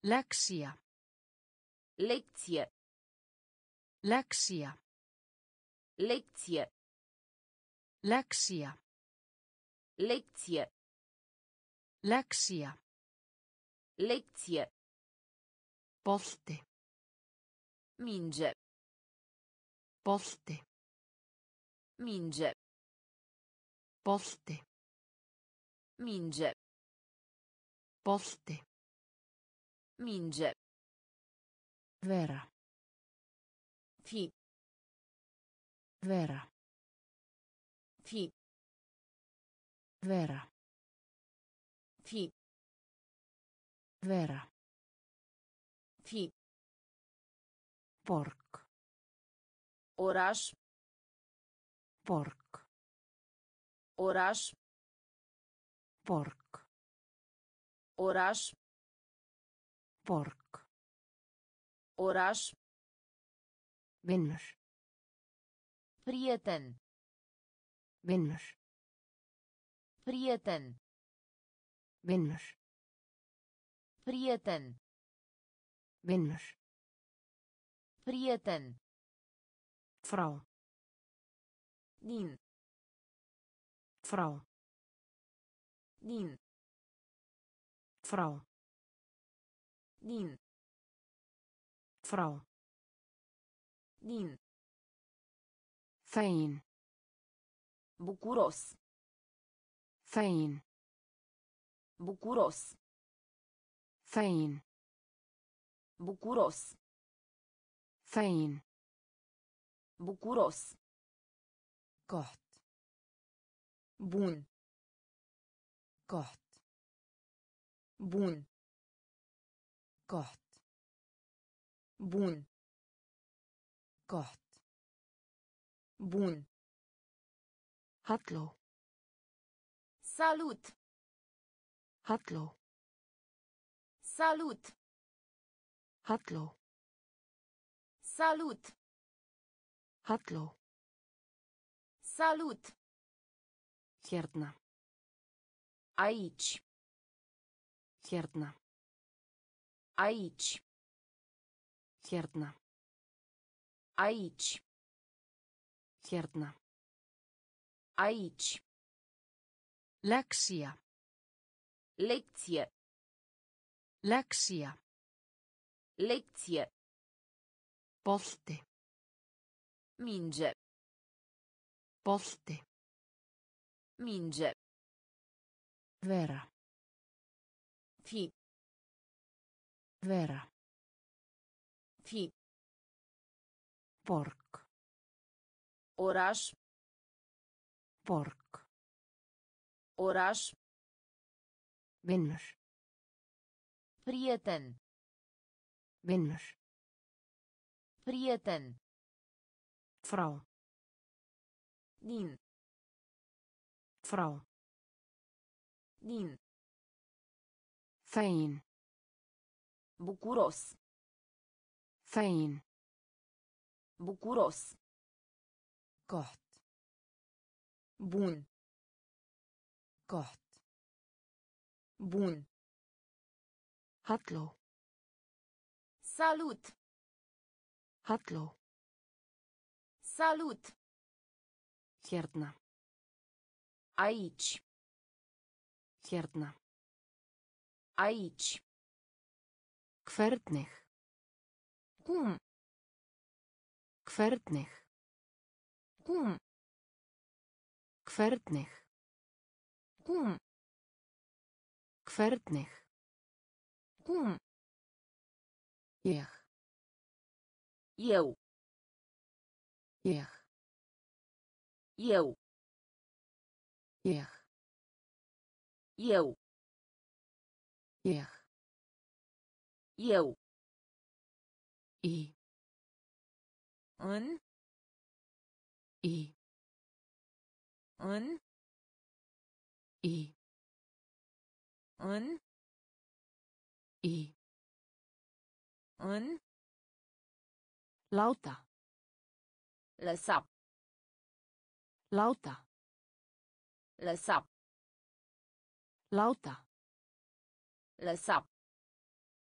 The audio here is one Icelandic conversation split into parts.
Lekcja. Lecție. Lekcja. Lecție. Lekcja. Lecție. Lekcja. Lecție. Bolti. Minge. Bolti. Minge. Bolti. Minge. Bolti. Minge. Vera. Fi. Vera. Fi. Vera. Fi. Vera. Fi. Porc. Oraș. Porc. Oraș. Porc. Oraș. Porc. Oraș. Vinnur. Prieten. Vinnur. Prieten. Vinnur. Prieten. Vinnur. Prieten. Frá. Din. Frá. Din. Frá. Din. Frá. Din. Fegin. Bucuros. Fegin. Bucuros. Fegin. Bucuros. Fegin. Bucuros. Gott. Bun. Gott. Bun. Gott. Bun. Gott. Bun. Halló. Salut. Halló. Salut. Halló. Salut. Halló. Salut. Hérna. Aici. Hérna. Aici. Hérna. Aici. Hérna. Aici. Lekcja. Lecție. Lekcja. Lecție. Bolti. Minge. Bolti. Minge. Vera. Fi. Vera. Fi. Porc. Oraș. Porc. Oraș. Vinnur. Prieten. Vinnur. Prieten. Frá. Din. Frá. Din. Fegin. Bucuros. Fegin. Bucuros. Gott. Bun. Gott. Bun. Halló. Salut. Halló. Salut. Hérna. Aici. Hérna. Aici. Hvernig. Cum. Hvernig. Cum. Hvernig. Cum. Hvernig. Cum. Ég. Eu. Ég. Eu. Ég. Eu. Ég. Eu. Í. În. Í. În. Í. În. Í. În. Láta. Lăsa. Láta. Lăsa. Láta. Lăsa.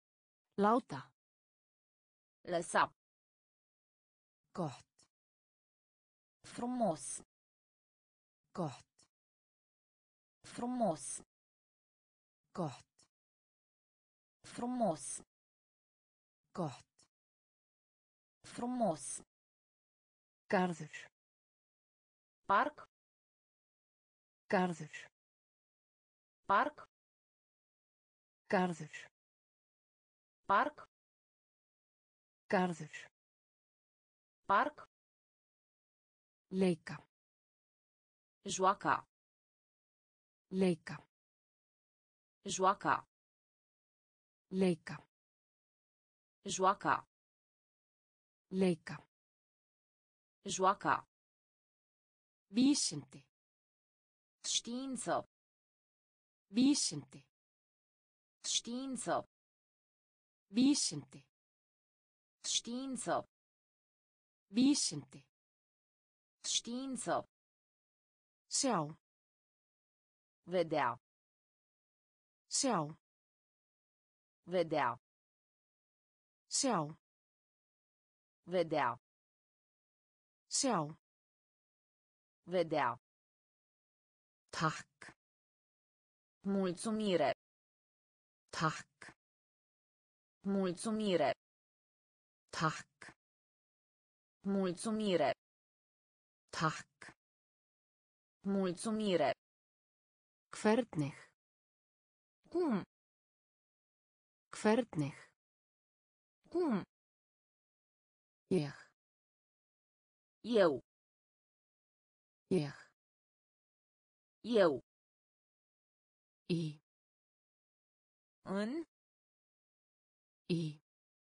Láta. Lăsa. Gott. Frumos. Gott. Frumos. Gott. Frumos. Gott. Frumos. Garður. Parc. Garður. Parc. Garður. Parc. Garður. Parc. Leika. Joaca. Leika. Joaca. Leika. Joaca. Leika. Joaca. Vísindi. Știință. Vísindi. Știință. Vísindi. Știință. Vísindi. Știință. Sjá. Vedea. Sjá. Vedea. Sjá. Vedea. Sjá. Vedea. Takk. Mulțumire. Takk. Mulțumire. Takk. Mulțumire. Takk. Mulțumire. Hvernig. Cum? Hvernig. Cum? Ég. Eu. Ég. Eu. Í. În. Í.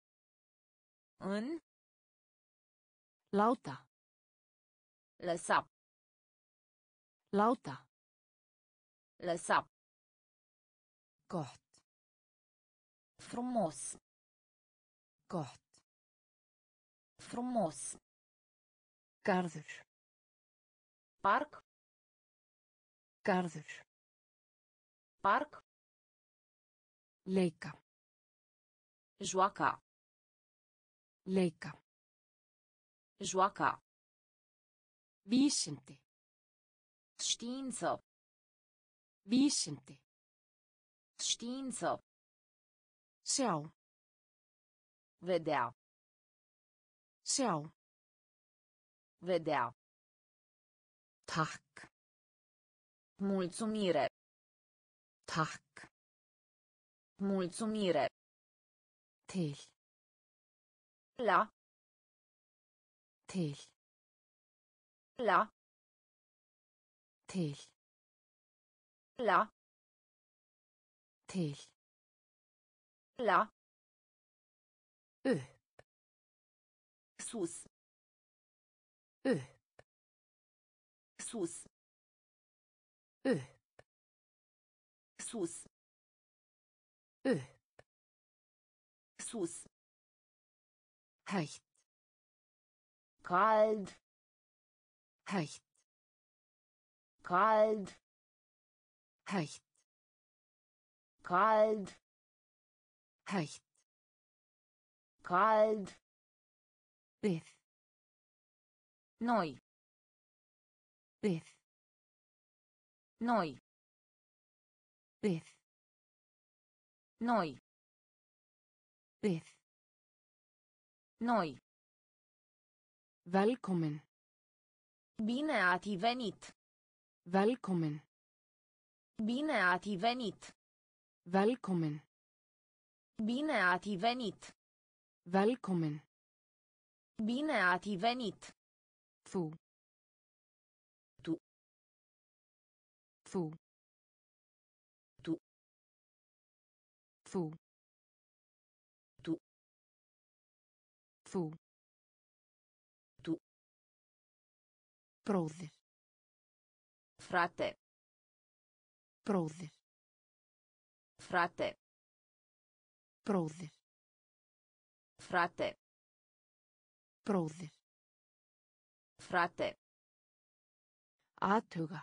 În. Láta. Lăsa. Láta. Lăsa. Gott. Frumos. Gott. Frumos. Garður. Parc. Garður. Parc. Leika. Joaca. Leika. Joaca. Vísindi. Știință. Vísindi. Știință. Sjá. Vedea. Sjá. Vedea. Takk. Mulțumire. Takk. Mulțumire. Til. La. Til. La. Til. La. Til. La. Upp. Sus. Upp. Sus. Upp. Sus. Upp. Sus. Heitt. Cald. Heitt. Cald. Heitt. Cald. Heitt. Cald. Við. Noi. Við. Noi. Við. Noi. Við. Noi. Velkomin. Bine ați venit. Velkomin. Bine ați venit. Velkomin. Bine ați venit. Velkomin. Bine ați venit. Þú. Tu. Þú. Tu. Þú. Tu. Þú. Tu. Bróðir. Frate. Bróðir. Frate. Bróðir. Frate. Bróðir. Frate. Athuga.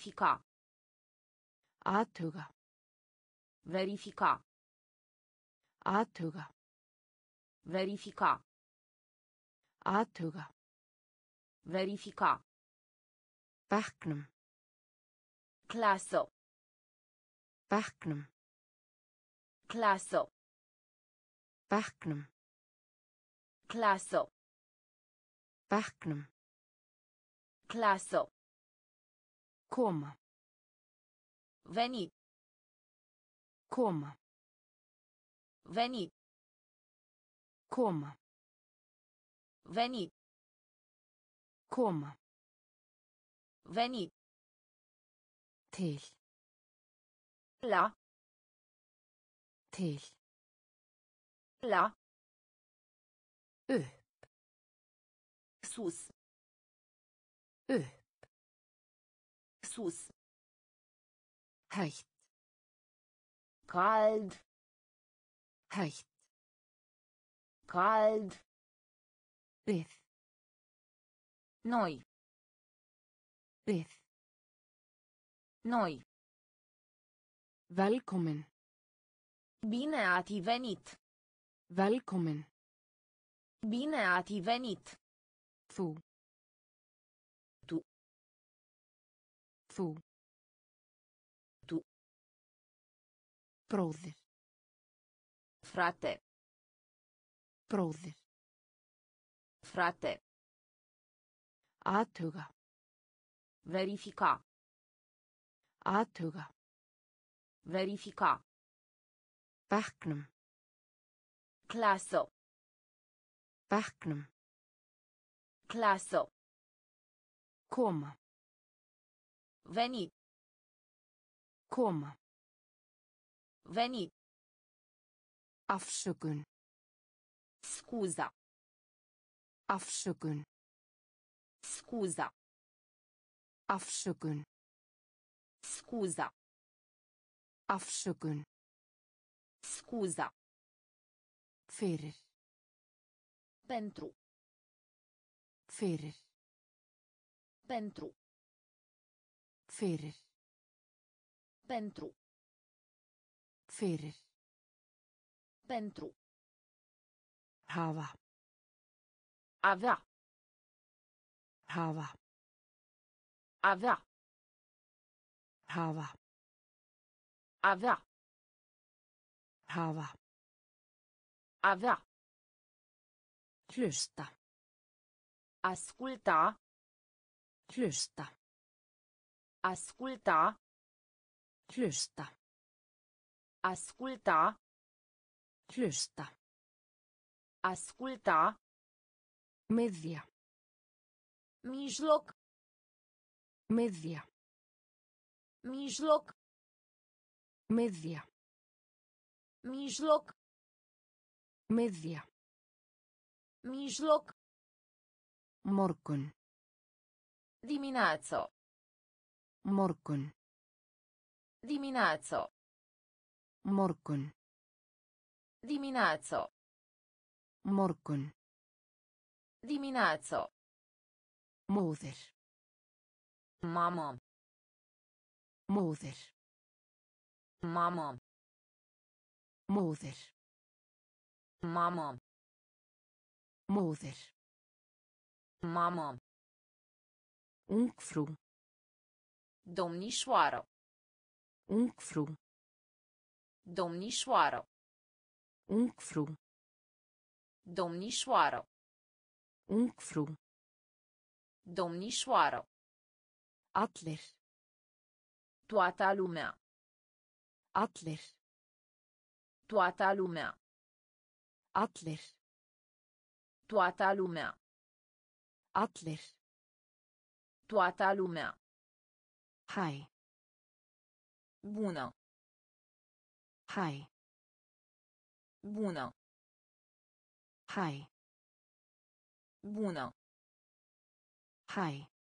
Verifica. Athuga. Verifica. Athuga. Verifica. Athuga. Verifica. Bekknum. Classo. Bekknum. Classo. Bekknum. Classo. Bekknum. Classo. Koma. Veni. Koma. Veni. Koma. Veni. Koma. Veni. Til. La. Til. La. Upp. Sus. Upp. Sus. Heitt. Kald. Heitt. Kald. Við. Noi. Við. Noi. Velkomin. Bine ați venit. Velkomin. Bine ați venit. Þú. Tu. Þú. Tu. Bróðir. Frate. Bróðir. Frate. Athuga. Verifica. Athuga. Verifica. Bekknum. Classo. Bekknum. Classo. Koma. Veni. Koma. Veni. Afsökun. Scuza. Afsökun. Scuza. Afsökun. Scuza. Afsökun. Scuza. Fyrir. Pentru. Fyrir. Pentru. Fyrir. Pentru. Fyrir. Pentru. Hafa. Avea. Hafa. Avea. Hafa. Avea. Hafa. Avea. Hlusta. Asculta. Hlusta. Asculta. Hlusta. Asculta. Hlusta. Asculta. Miðja. Mijloc. Miðja. Mijloc. Miðja. Mijloc. Miðja. Mijloc. Morgun. Dimineață. Morgun. Dimineață. Morgun. Dimineață. Morgun. Dimineață. Móðir. Mamă. Móðir. Mamă. Móðir. Mamă. Móðir. Mamă. Ungfrú. Domnișoară. Ungfrú. Domnișoară. Ungfrú. Domnișoară. Ungfrú. Domnișoară. Allir. Toată lumea. Allir. Toată lumea. Allir. Toată lumea. Allir. Toată lumea. Hæ. Bună. Hæ. Bună. Hæ. Bună. Hæ.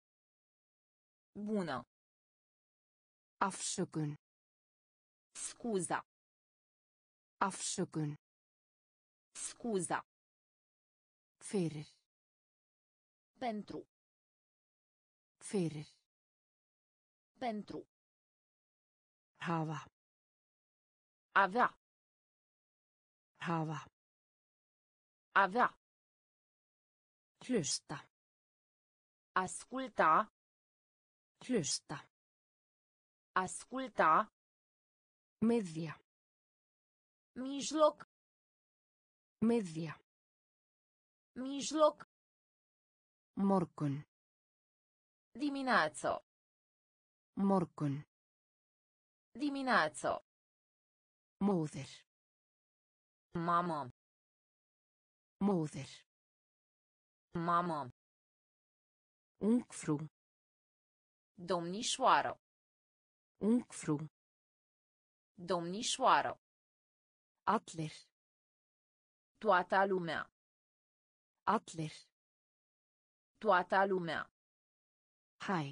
Bună. Afsökun. Scuza. Afsökun. Scuza. Fyrir. Pentru. Fyrir. Pentru. Hafa. Avea. Hafa. Avea. Hlusta. Asculta. Hlusta. Asculta. Miðja. Mijloc. Miðja. Mijloc. Morgun. Dimineață. Morgun. Dimineață. Móðir. Mamă. Móðir. Mamă. Ungfrú. Domnișoară. Ungfrú. Domnișoară. Allir. Toată lumea. Allir. Toată lumea. Hæ.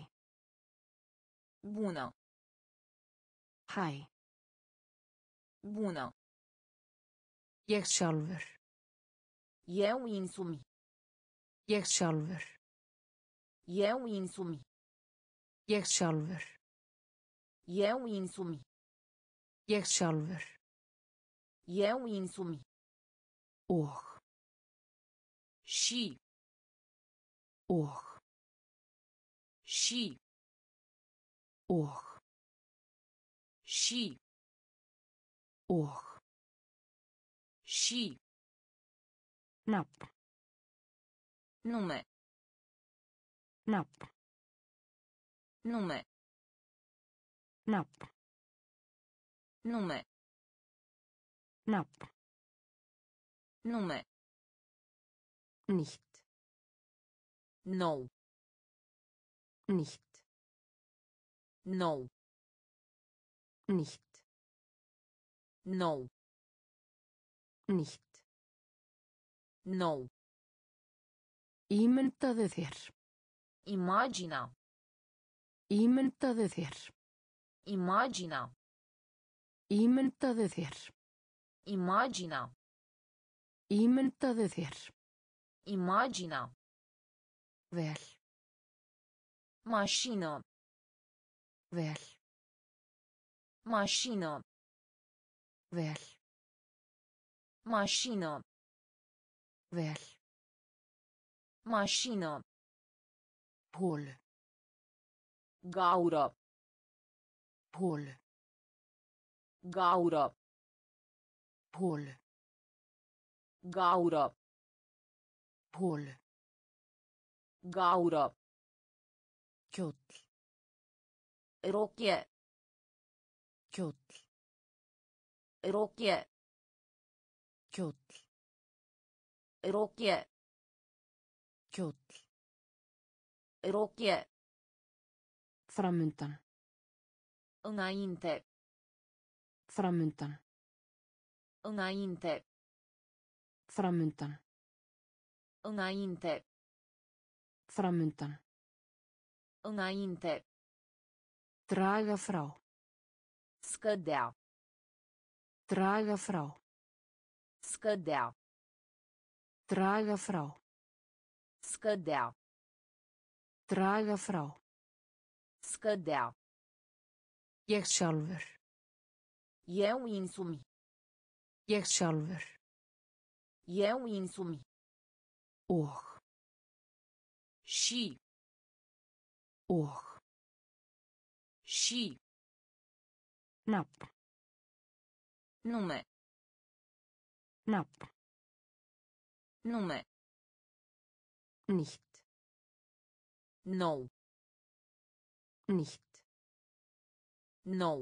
Bună. Hæ. Bună. Ég sjálfur. Eu însumi. Ég sjálfur. Eu însumi. Ég sjálfur. Eu însumi. Ég sjálfur. Eu însumi. Og. Și. Og. Și. Og. Și. Og. Și. Nafn. Nume. Nafn. Nume. Nafn. Nume. Nafn. Nume. Nýtt. Nou. Nýtt. Nou. Nýtt. Nou. Nýtt. Nou. Ímyndaðu þér. Imagina. Ímyndaðu þér. Imagina. Ímyndaðu þér. Imagina. Ímyndaðu þér. Imagina. Vel. Mașină. Vel. Mașină. Vel. Mașină. Vel. Mașină. Hol. Gaură. Hol. Gaură. Hol. Gaură. Hol. Gaură. Kjóll. Rochie. Kjóll. Rochie. Kjóll. Rochie. Kjóll. Rochie. Framundan. Înainte. Framundan. Înainte. Framundan. Înainte. Framundan. Înainte. Draga frá. Scădea. Draga frá. Scădea. Draga frá. Scădea. Draga frá. Scădea. Ég sjálfur. Eu însumi. Ég sjálfur. Eu însumi. Og. Și. Og. Și. Nafn. Nume. Nafn. Nume. Nýtt. Nou. Nýtt. Nou.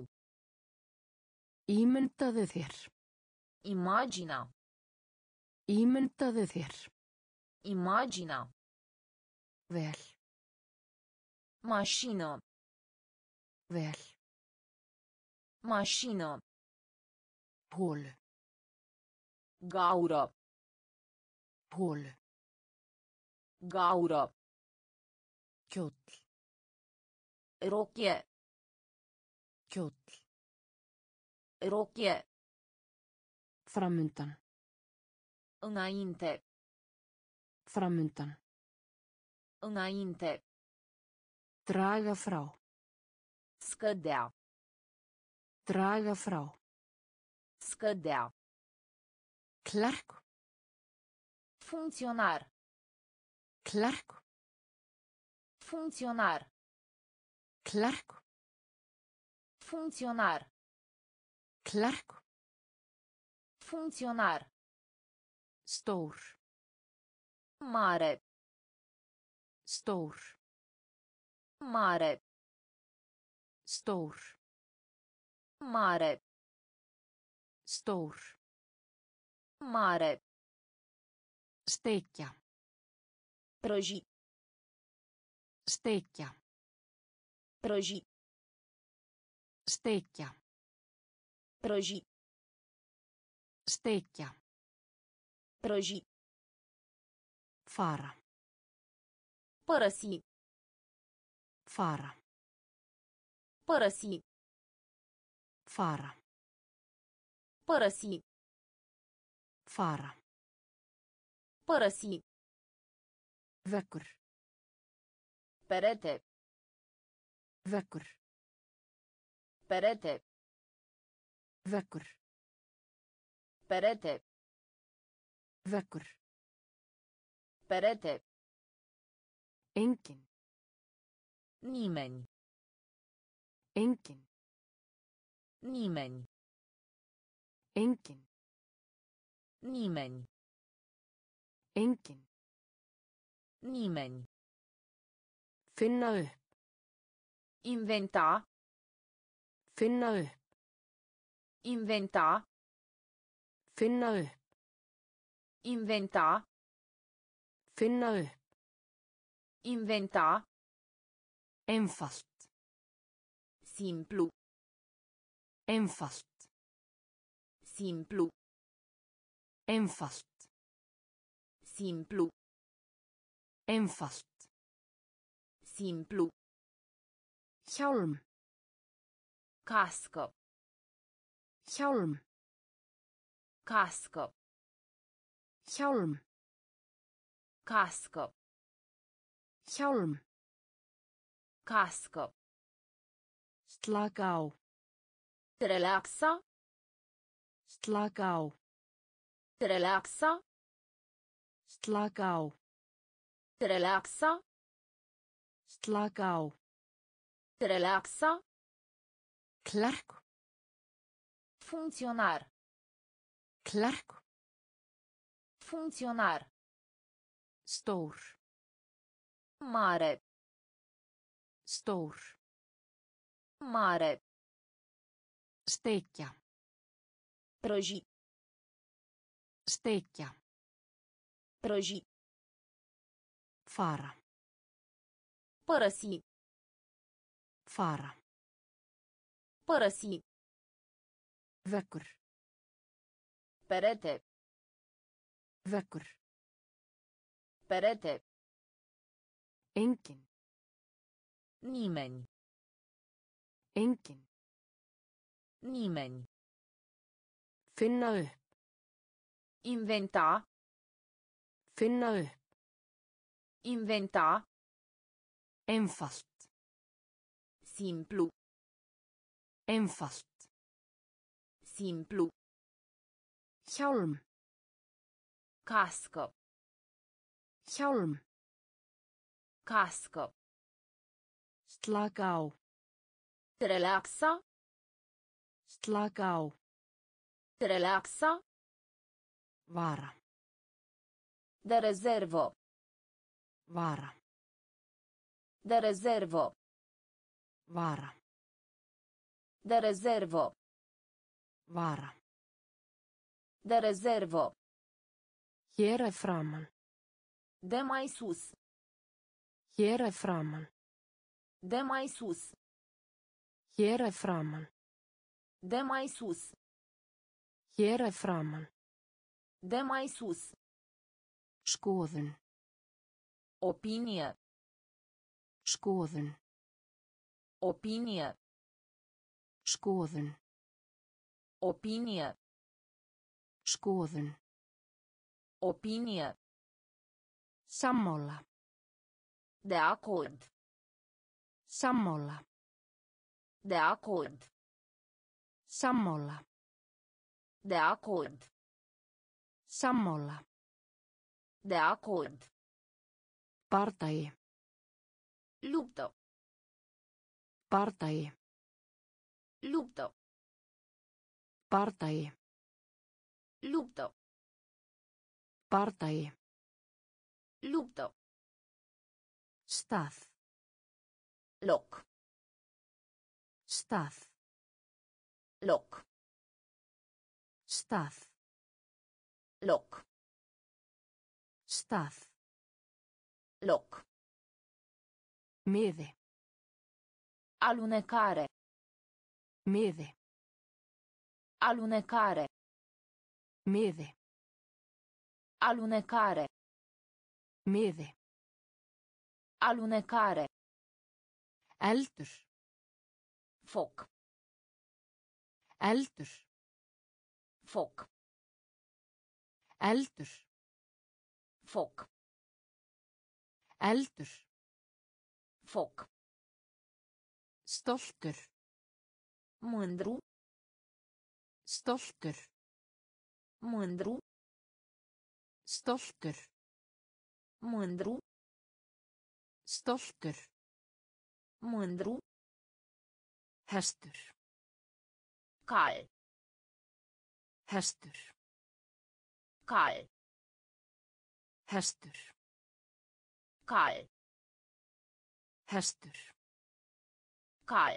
Ímyndaðu þér. Imagina. Ímyndaðu þér. Imagina. Vel. Mașină. Vel. Mașină. Hol. Gaură. Hol. Gaură. Kjóll. Rochie. Kjóll. Rochie. Framundan. Înainte. Framundan. Înainte. Draga frá. Scădea. Draga frá. Scădea. Klerk. Funcționar. Klerk. Funcționar. Klerk. Funcționar. Klerk. Funcționar. Stór. Mare. Stór. Mare. Stór. Mare. Stór. Mare. Steikja. Prăji. Steikja. Prăji. Steikja. Prăji. Steikja. Prăji. Fara. Părăsi. Fara. Părăsi. Fara. Părăsi. Fara. Părăsi. Vekkur. Perete. Vekkur. Perete. Vekkur. Perete. Vekkur. Perete. Engin. Nimeni. Engin. Nimeni. Engin. Nimeni. Engin. Nimeni. Finna upp. Inventa. Finna upp. Inventa. Finna upp. Inventa. Finna upp. Inventa. Einfalt. Simplu. Einfalt. Simplu. Einfalt. Simplu. Einfalt. Simplu. Hjálm. Cască. Hjálm. Cască. Hjálm. Cască. Hjálm. Cască. Slaka á. Relaxa. Slaka á. Relaxa. Slaka á. Relaxa. Slaka á. Relaxa. Klerk. Funcționar. Klerk. Funcționar. Stór. Mare. Stór. Mare. Steikja. Prăji. Steikja. Prăji. Fara. Părăsi. Fara. Părăsi. Vekkur. Perete. Vekkur. Perete. Engin. Nimeni. Engin. Nimeni. Finna upp. Inventa. Finna upp. Inventa. Einfalt. Simplu. Einfalt. Simplu. Hjálm. Cască. Hjálm. Cască. Slaka á. Relaxa. Slaka á. Relaxa. Vara. De rezervă. Vara. De rezervă. Vara. De rezervă. Vara. De rezervă. Hér er framan. De mai sus. Hér er framan. De mai sus. Hér er framan. De mai sus. Hér er framan. De mai sus. Skoðun. Opinie. Skoðun. Opinie. Skoðun. Opinie. Skoðun. Opinie. Sammála. De acord. Sammála. De acord. Sammála. De acord. Sammála. De acord. Bardagi. Luptă. Bardagi. Luptă. Bardagi. Luptă. Bardagi. Luptă. Stað. Loc. Stað. Loc. Stað. Loc. Stað. Loc. Miði. Alunecare. Miði. Alunecare. Miði. Alunecare. Miði. Alunecare. Eldur. Foc. Eldur. Foc. Eldur. Foc. Eldur. Foc. Stoltur. Mândru. Stoltur. Mândru. Stoltur. Mândru. Stoltur. Mândru. Hestur. Cal. Hestur. Cal. Hestur. Cal. Hestur. Cal.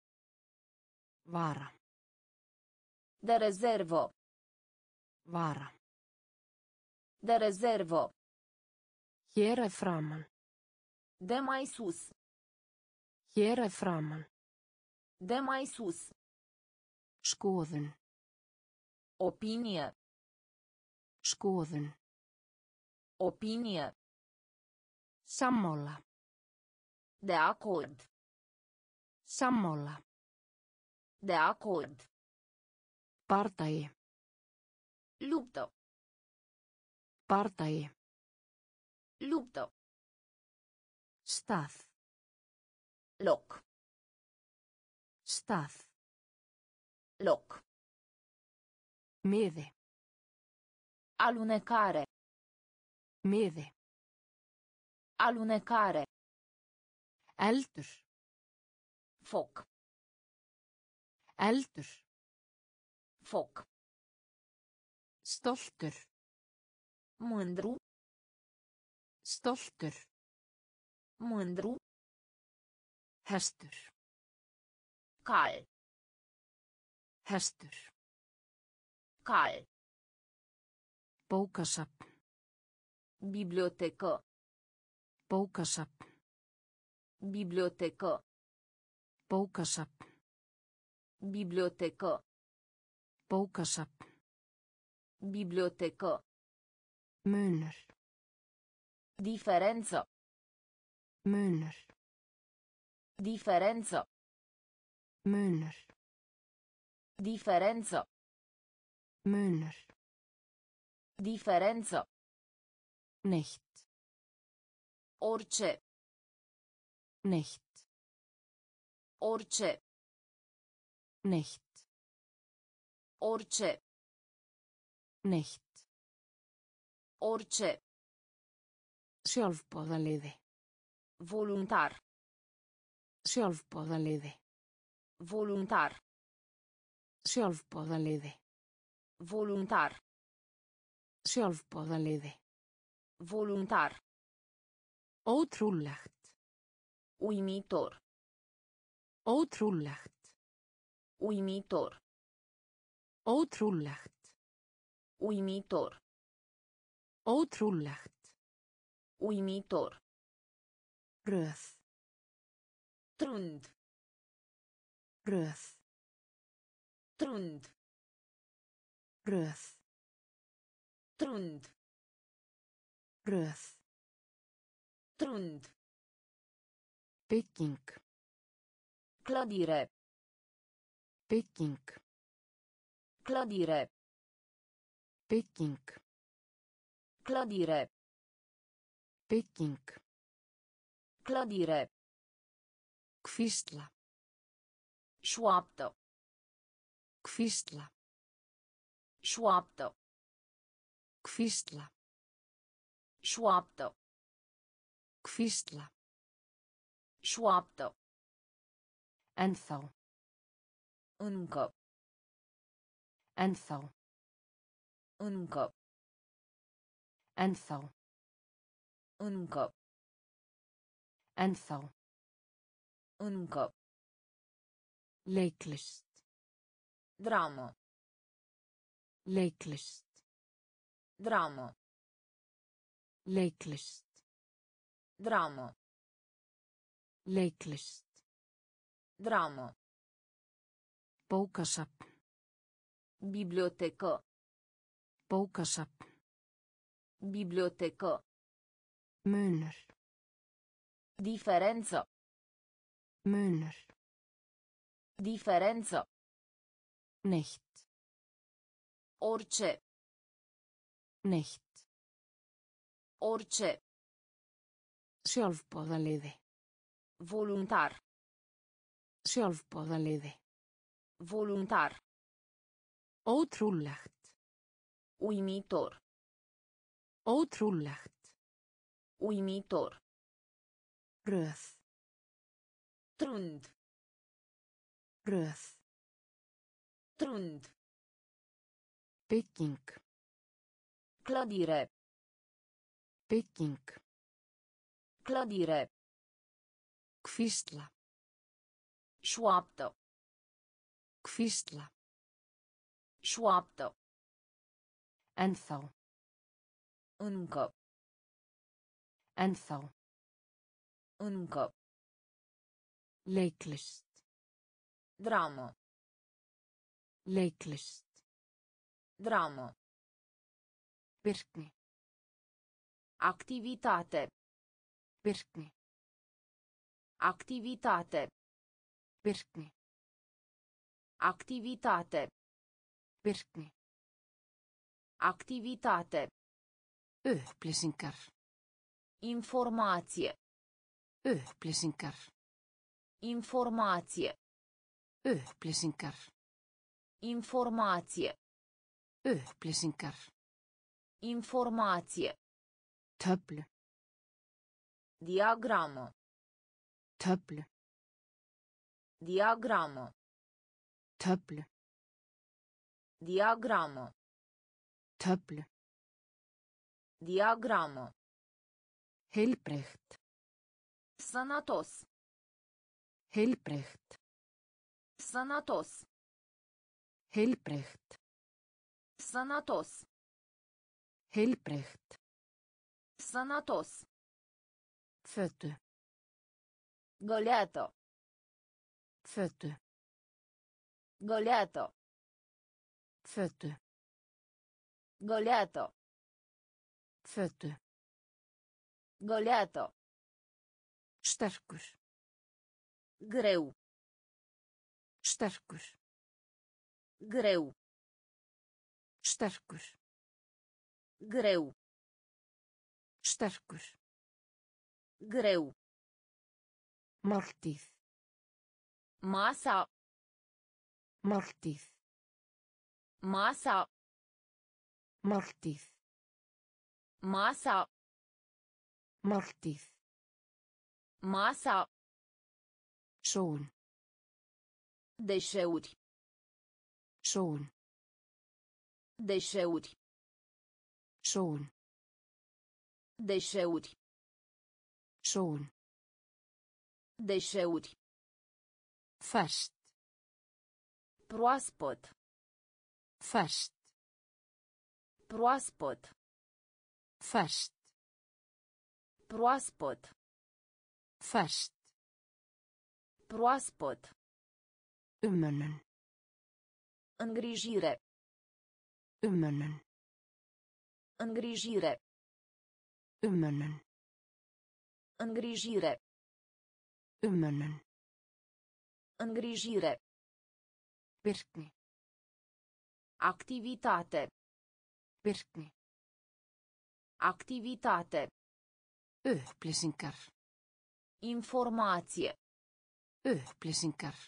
Vara. De rezervă. Vara. De rezervă. Hér er framan. De mai sus. Hér er framan. De mai sus. Skoðun. Opinie. Skoðun. Opinie. Sammála. De acord. Sammála. De acord. Bardagi. Luptă. Bardagi. Luptă. Stað. Loc. Stað. Loc. Miði. Alunecare. Miði. Alunecare. Eldur. Foc. Eldur. Foc. Stoltur. Mândru. Stoltur. Mândru. Hestur. Cal. Hestur. Cal. Bókasafn. Bibliotecă. Bókasafn. Bibliotecă. Bókasafn. Bibliotecă. Bókasafn. Bibliotecă. Munur. Diferență. Munur. Diferență. Munur. Diferență. Munur. Diferență. Nicht. Orice. Nicht. Orice. Nicht. Orice. Nicht. Orice. Sjálfboðaliði. Voluntar. Sjálfboðaliði. Voluntar. Sjálfboðaliði. Voluntar. Sjálfboðaliði. Voluntar. Ótrúlegt. Uimitor. Ótrúlegt. Uimitor. Ótrúlegt. Uimitor. Ótrúlegt. Uimitor. Röð. Trund. Röð. Trund. Röð. Trund. Röð. Trund. Bygging. Clădire. Bygging. Clădire. Bygging. Clădire. Bygging. Clădire. Hvísla. Șoaptă. Hvísla. Șoaptă. Hvísla. Șoaptă. Hvísla. Șoaptă. Ennþá. Încă. Ennþá. Încă. Ennþá. Încă. Ennþá. Încă. Leiklist. Dramă. Leiklist. Dramă. Leiklist. Dramă. Leiklist. Dramă. Bókasafn. Bibliotecă. Bókasafn. Bibliotecă. Munur. Diferență. Munur. Diferență. Neitt. Orice. Neitt. Orice. Sjálfboðaliði. Voluntar. Sjálfboðaliði. Voluntar. Ótrúlegt. Uimitor. Ótrúlegt. Uimitor. Röð. Trund. Röð. Trund. Bygging. Clădire. Bygging. Clădire. Hvísla. Șoaptă. Hvísla. Șoaptă. Ennþá. Încă. Ennþá. Încă. Leiklist. Dramă. Leiklist. Dramă. Virkni. Activitate. Virkni. Activitate. Virkni. Activitate. Virkni. Activitate. Upplýsingar. Informație. Upplýsingar. Informație. Upplýsingar. Informație. Upplýsingar. Informație. Töflu. Diagramă. Töflu. Diagramă. Töflu. Diagramă. Töflu. Diagramă. Heilbrigt. Sănătos. Heilbrigt. Sănătos. Heilbrigt. Sănătos. Heilbrigt. Sănătos. Fötu. Găleată. Fötu. Găleată. Fötu. Găleată. Fötu. Găleată. Sterkur. Greu. Sterkur. Greu. Sterkur. Greu. Sterkur. Greu. Máltíð. Masa. Máltíð. Masa. Máltíð. Masa. Máltíð. Masa. Són. Deșeuri. Són. Deșeuri. Són. Deșeuri. Són. Deșeuri. Ferskt. Proaspăt. Ferskt. Proaspăt. Ferskt. Proaspăt. Ferskt. Proaspăt. Umönnun. Îngrijire. Umönnun. Îngrijire. Umönnun. Îngrijire. Umönnun. Îngrijire. Virkni. Activitate. Virkni. Activitate. Upplýsingar. Informație. Upplýsingar.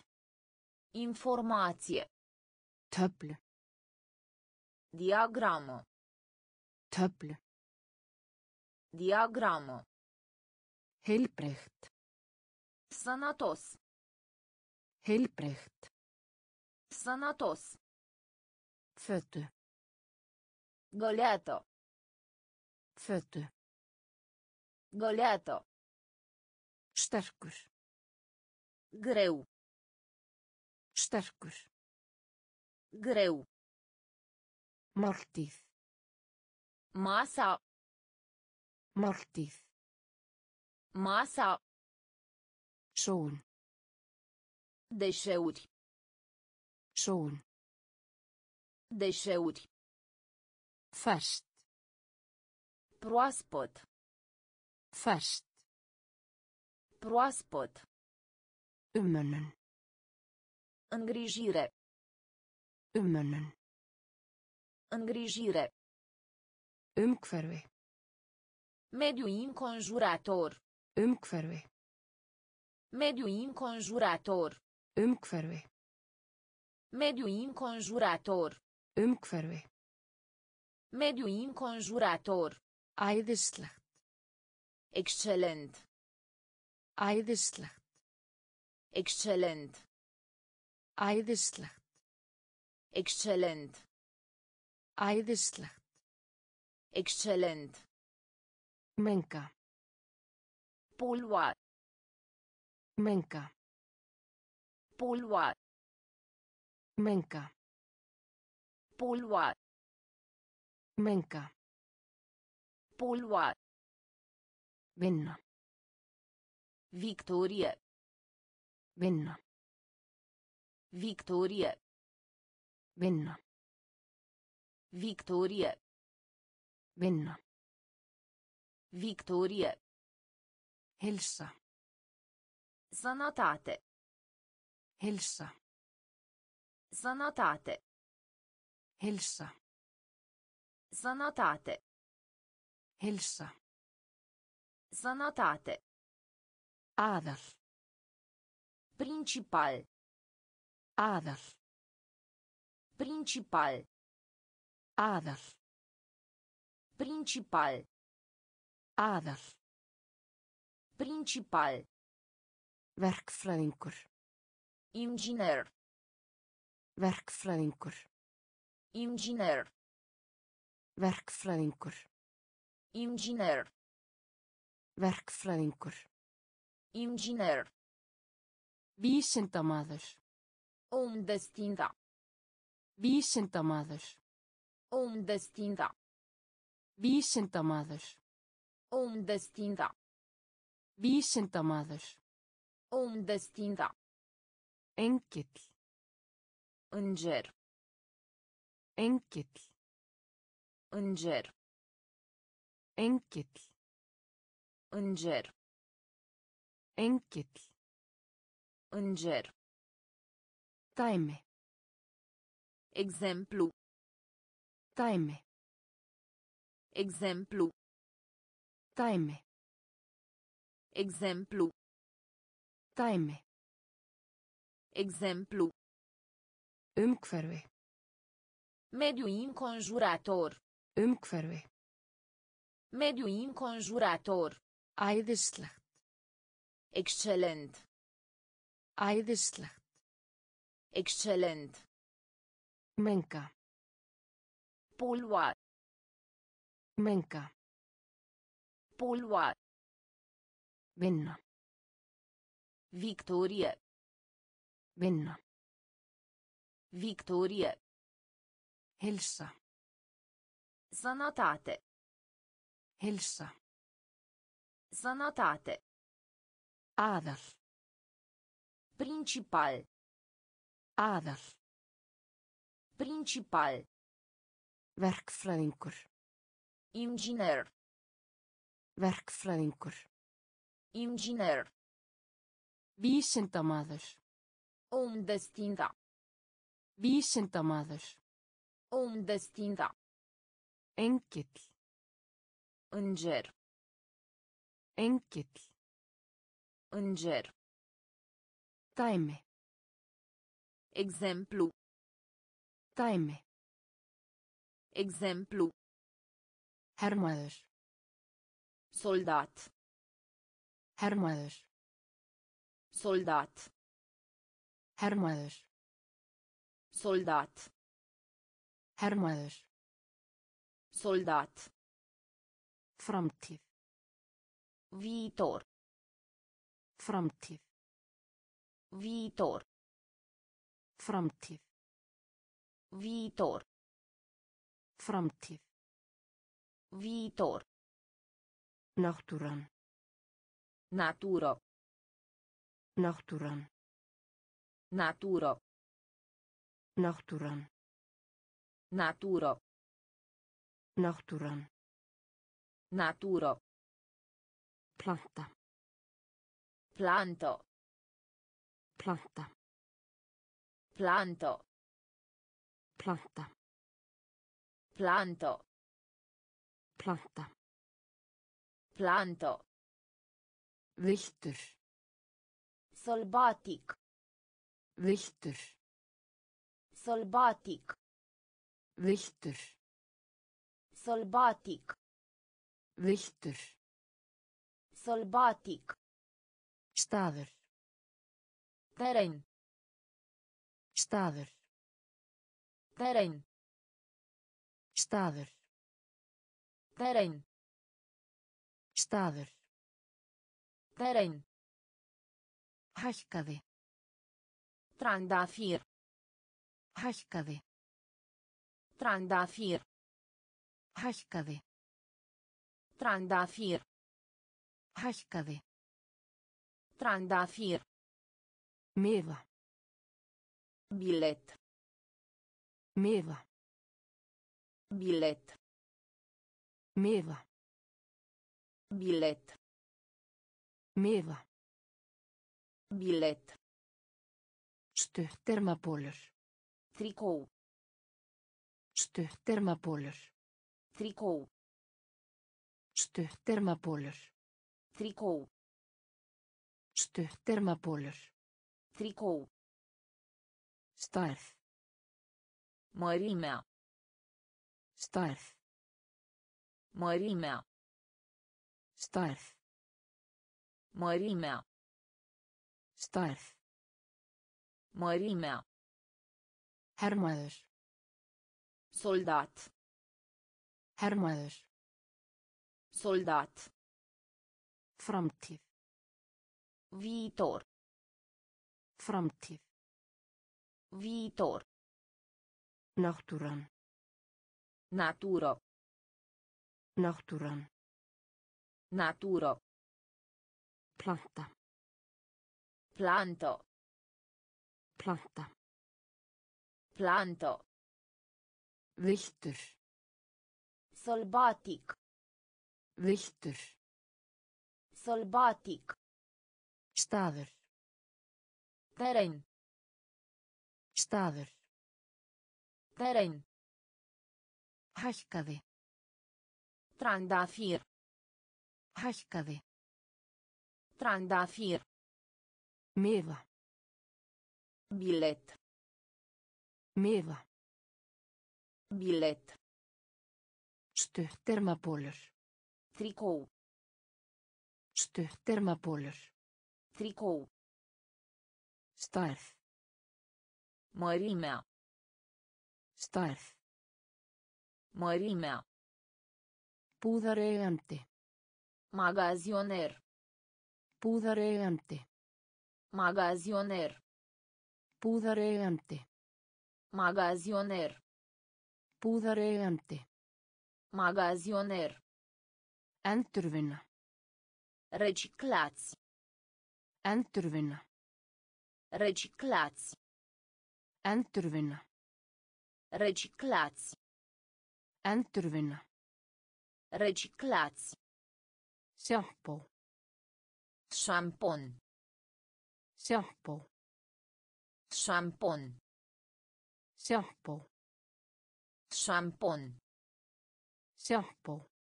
Informație. Töflu. Diagramă. Töflu. Diagramă. Heilbrigt. Sănătos. Heilbrigt. Sănătos. Fötu. Goleată. Fötu. Goleată. Sterkur. Greu. Sterkur. Greu. Máltíð. Masa. Máltíð. Masa. Sól. Deșeuri. Sól. Deșeuri. Ferskt. Proaspăt. Ferskt. Proaspăt. Umönnun. Îngrijire. Umönnun. Îngrijire. Umhverfi. Mediu înconjurător. Umhverfi. Mediu înconjurător. Umhverfi. Mediu înconjurător. Umhverfi. Mediu înconjurător. Æðislegt. Excelent. Æðislegt. Excelent. Æðislegt. Excelent. Æðislegt. Excelent. Menga. Polua. Menga. Polua. Menga. Polua. Menga. Polua. Vinna. Victorie. Vinna. Victorie. Vinna. Victorie. Vinna. Victorie. Hilsa. Sănătate. Hilsa. Sănătate. Hilsa. Sănătate. Hilsa. Sănătate. Aðal. Principal. Aðal. Principal. Aðal. Principal. Aðal. Principal. Verkfræðingur. Inginer. Verkfræðingur. Inginer. Verkfræðingur. Inginer. Verkfræðingur. Inginer. Vísindamaður. Om destinda. Vísindamaður. Om destinda. Vísindamaður. Om destinda. Vísindamaður. Om destinda. Engill. Înger. Engill. Înger. Engill. Înger. Engill. Înger. Dæmi. Exemplu. Dæmi. Exemplu. Dæmi. Exemplu. Dæmi. Exemplu. Umhverfi. Mediu înconjurător. Umhverfi. Mediu înconjurător. Æðislegt. Excelent. Æðislegt. Excelent. Menga. Polua. Menga. Polua. Vinna. Victorie. Vinna. Victorie. Hilsa. Sănătate. Hilsa. Sănătate. Aðal. Principal. Aðal. Principal. Verkfræðingur. Inginer. Verkfræðingur. Inginer. Vísindamaður. Om destinda. Vísindamaður. Om destinda. Engill. Înger. Engill. Înger. Dæmi. Exemplu. Dæmi. Exemplu. Hermaður. Soldat. Hermaður. Soldat. Hermaður. Soldat. Hermaður. Soldat. Framtíð. Viitor. Framtíð. Viitor. Framtíð. Viitor. Framtíð. Viitor. Náttúran. Naturo. Náttúran. Naturo. Náttúran. Naturo. Náttúran. Naturo. Planta. Planto. Planta. Planto. Planta. Planto. Planta. Planto. Villtur. Sölbatik. Villtur. Sölbatik. Villtur. Sölbatik. Villtur. Sölbatik. Staður. Teren. Staður. Teren. Staður. Teren. Staður. Teren. Hækkaði. Trandafir. Hækkaði. Trandafir. Hækkaði. Trandafir. Hækkaði. Trandafir. Miða. Bilet. Miða. Bilet. Miða. Bilet. Miða. Bilet. Stuttermabólur. Trikó. Stuttermabólur. Trikó. Stuttermabólur. Trikó. Stuttermabólur. Trikó. Stærð. Mărimea. Stærð. Mărimea. Stærð. Mărimea. Stærð. Mărimea. Hermaður. Soldat. Hermaður. Soldat. Framtíð. Viitor. Framtíð. Viitor. Náttúran. Naturo. Náttúran. Naturo. Planta. Planto. Planta. Planto. Villtur. Sölbatik. Villtur. Sölbatik. Staður. Teren. Staður. Teren. Hækkaði. Trandafir. Hækkaði. Trandafir. Miða. Bilet. Miða. Bilet. Stuttermabólur. Trikó. Stuttermabólur. Trikó. Stærð. Mărimea. Stærð. Mărimea. Búðareigandi. Magazioner. Búðareigandi. Magazioner. Búðareigandi. Magazioner. Búðareigandi. Magazioner. Endurvinna. Reciclați. Endurvinna. Reciclați. Endurvinna. Reciclați. Endurvinna. Reciclați. Sjampó. Șampon. Sjampó. Șampon. Sjampó. Șampon. Sjampó.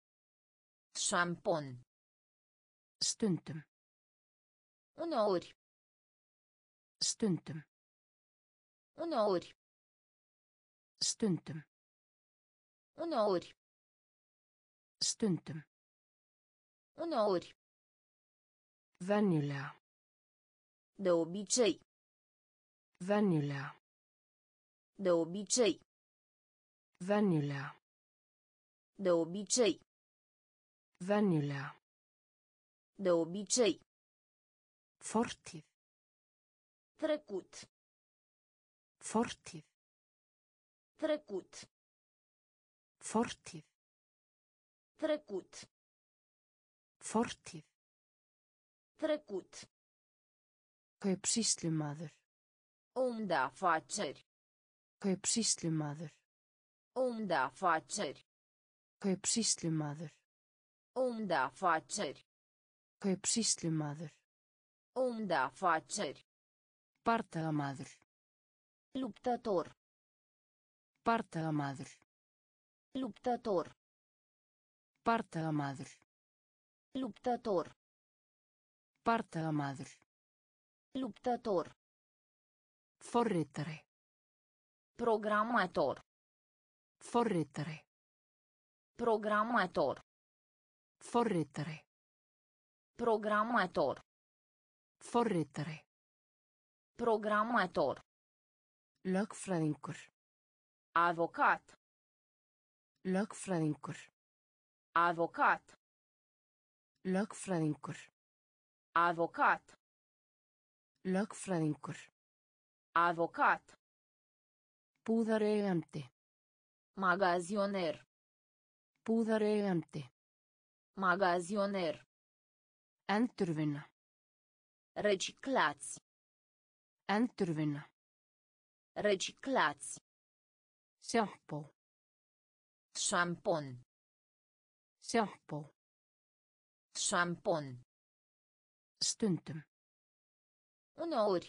Șampon. Stundum. Uneori. Stundum. Uneori. Stundum. Uneori. Stundum. Uneori. Venjulega. De obicei. Venjulega. De obicei. Venjulega. De obicei. Venjulega. De obicei. Fortíð. Trecut. Fortíð. Trecut. Fortíð. Trecut. Fortíð. Trecut. Kaupsýslumaður. Om de afaceri. Kaupsýslumaður. Om de afaceri. Kaupsýslumaður. Om de afaceri. Kaupsýslumaður. Om de afaceri. Bardagamaður. Luptător. Bardagamaður. Luptător. Bardagamaður. Luptător. Bardagamaður. Luptător. Forritari. Programator. Forritari. Programator. Forritari. Programator. Forritari. Programator. Lögfræðingur. Avocat. Lögfræðingur. Avocat. Lögfræðingur. Avocat. Lögfræðingur. Avocat. Búðareigandi. Magazioner. Búðareigandi. Magazioner. Endurvinna. Reciclați. Endurvinna. Reciclați. Sjampó. Șampon. Sjampó. Șampon. Stundum. Uneori.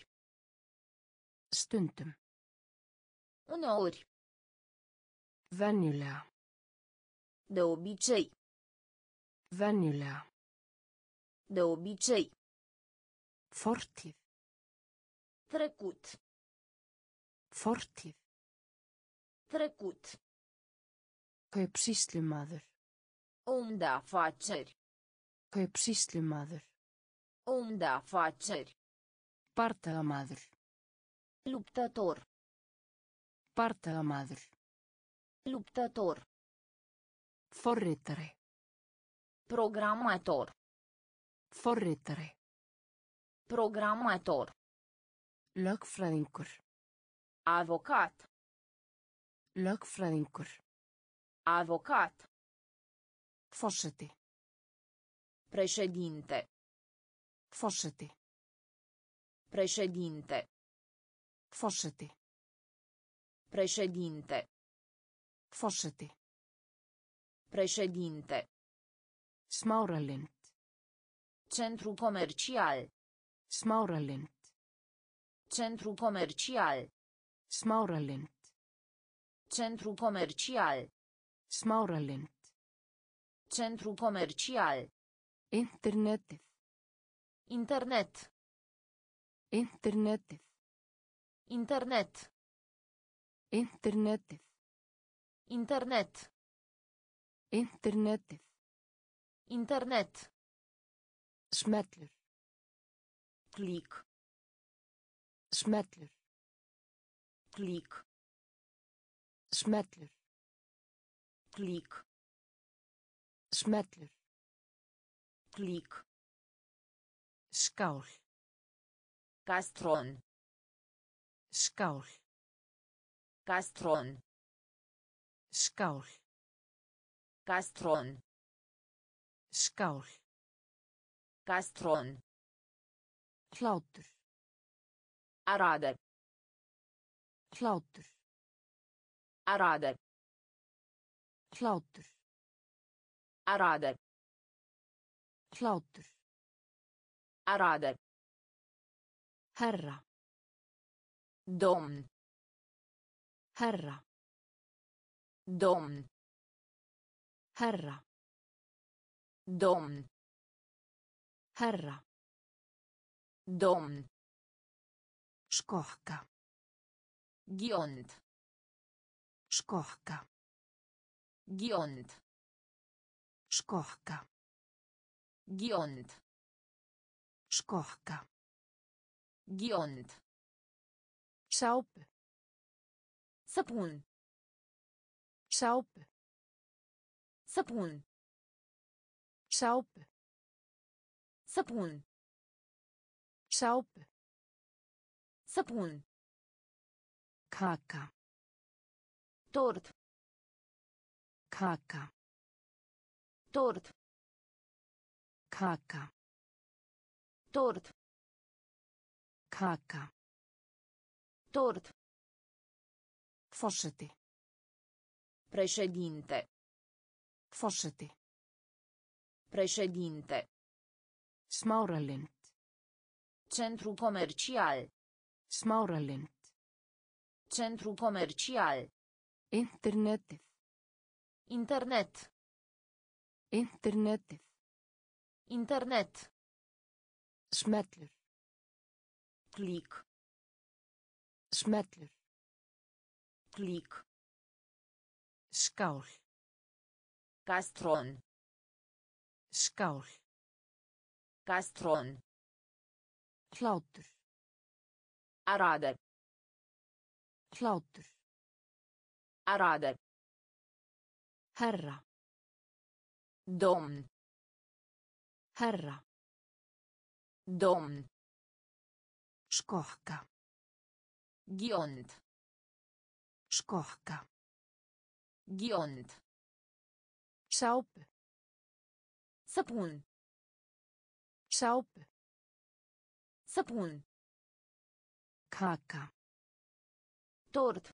Stundum. Uneori. Venjulega. De obicei. Venjulega. De obicei. Fortíð. Trecut. Fortíð. Trecut. Kaupsýslumaður. Om de afaceri. Kaupsýslumaður. Om de afaceri. Bardagamaður. Luptător. Bardagamaður. Luptător. Forritari. Programator. Forritari. Programator. Lögfræðingur. Avocat. Lögfræðingur. Avocat. Forseti. Președinte. Forseti. Președinte. Forseti. Președinte. Forseti. Președinte. Smáralind. Centru comercial. Smáralind. Centru comercial. Smáralind. Centru comercial. Smáralind. Centru comercial. Internetið. Internet. Internetið. Internet. Internetið. Internet. Internetið. Internet. Smellur. Click. Smellur. Click. Smellur. Click. Smellur. Click. Skál. Castron. Skál. Castron. Skál. Castron. Skál. Castron. Hlátur. Arade. Hlátur. Arade. Hlátur. Arade. Hlátur. Arade. Herra. Domn. Herra. Domn. Herra. Domn. Herra. Domn. Skokka. Ghiont. Skokka. Ghiont. Skokka. Ghiont. Skokka. Ghiont. Sápu. Săpun. Sápu. Săpun. Sápu. Săpun. Sápu. Săpun. Kaka. Tort. Kaka. Tort. Kaka. Tort. Kaka. Tort. Forseti. Președinte. Forseti. Președinte. Smáralind. Centru comercial. Smáralind. Centru comercial. Internetið. Internet. Internetið. Internet. Smellur. Click. Smellur. Click. Skál. Castron. Skál. Castron. Hlátur. Arade. Hlátur. Arade. Herra. Domn. Herra. Domn. Skokka. Ghiont. Skokka. Ghiont. Sápu. Săpun. Sápu. Săpun. Kaka. Tort.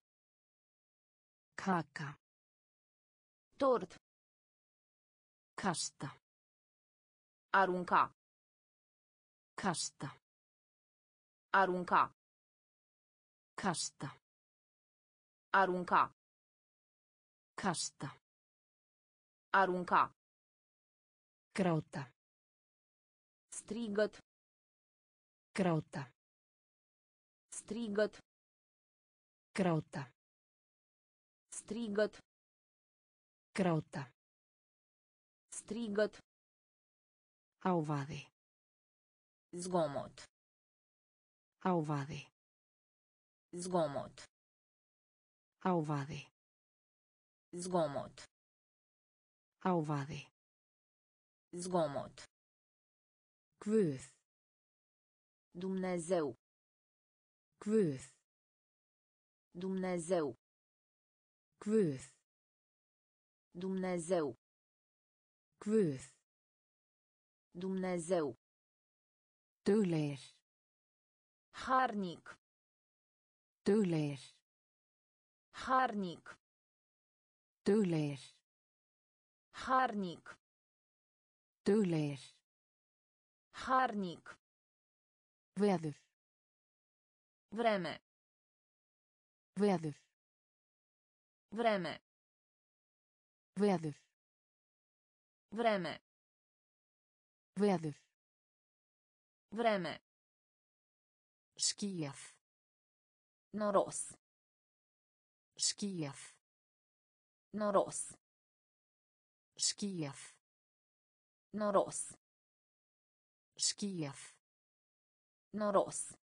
Kaka. Tort. Kasta. Arunca. Kasta. Arunca. Kasta. Arunca. Kasta. Arunca. Gráta. Strigăt. Gráta. Strigăt. Gráta. Strigăt. Gráta. Strigăt. Hávaði. Zgomot. Hávaði. Zgomot. Hávaði. Zgomot. Hávaði. Zgomot. Guð. Dumnezeu. Guð. Dumnezeu. Guð. Dumnezeu. Guð. Dumnezeu. Duglegir. Harnic. Duglegir. Harnic. Duglegir. Harnic. Duglegir. Harnic. Veður. Vreme. Veður. Vreme. Veður. Vreme. Veður. Vreme. Skýjað. Noros. Skýjað. Noros. Skýjað. Noros. Skýjað. Noros.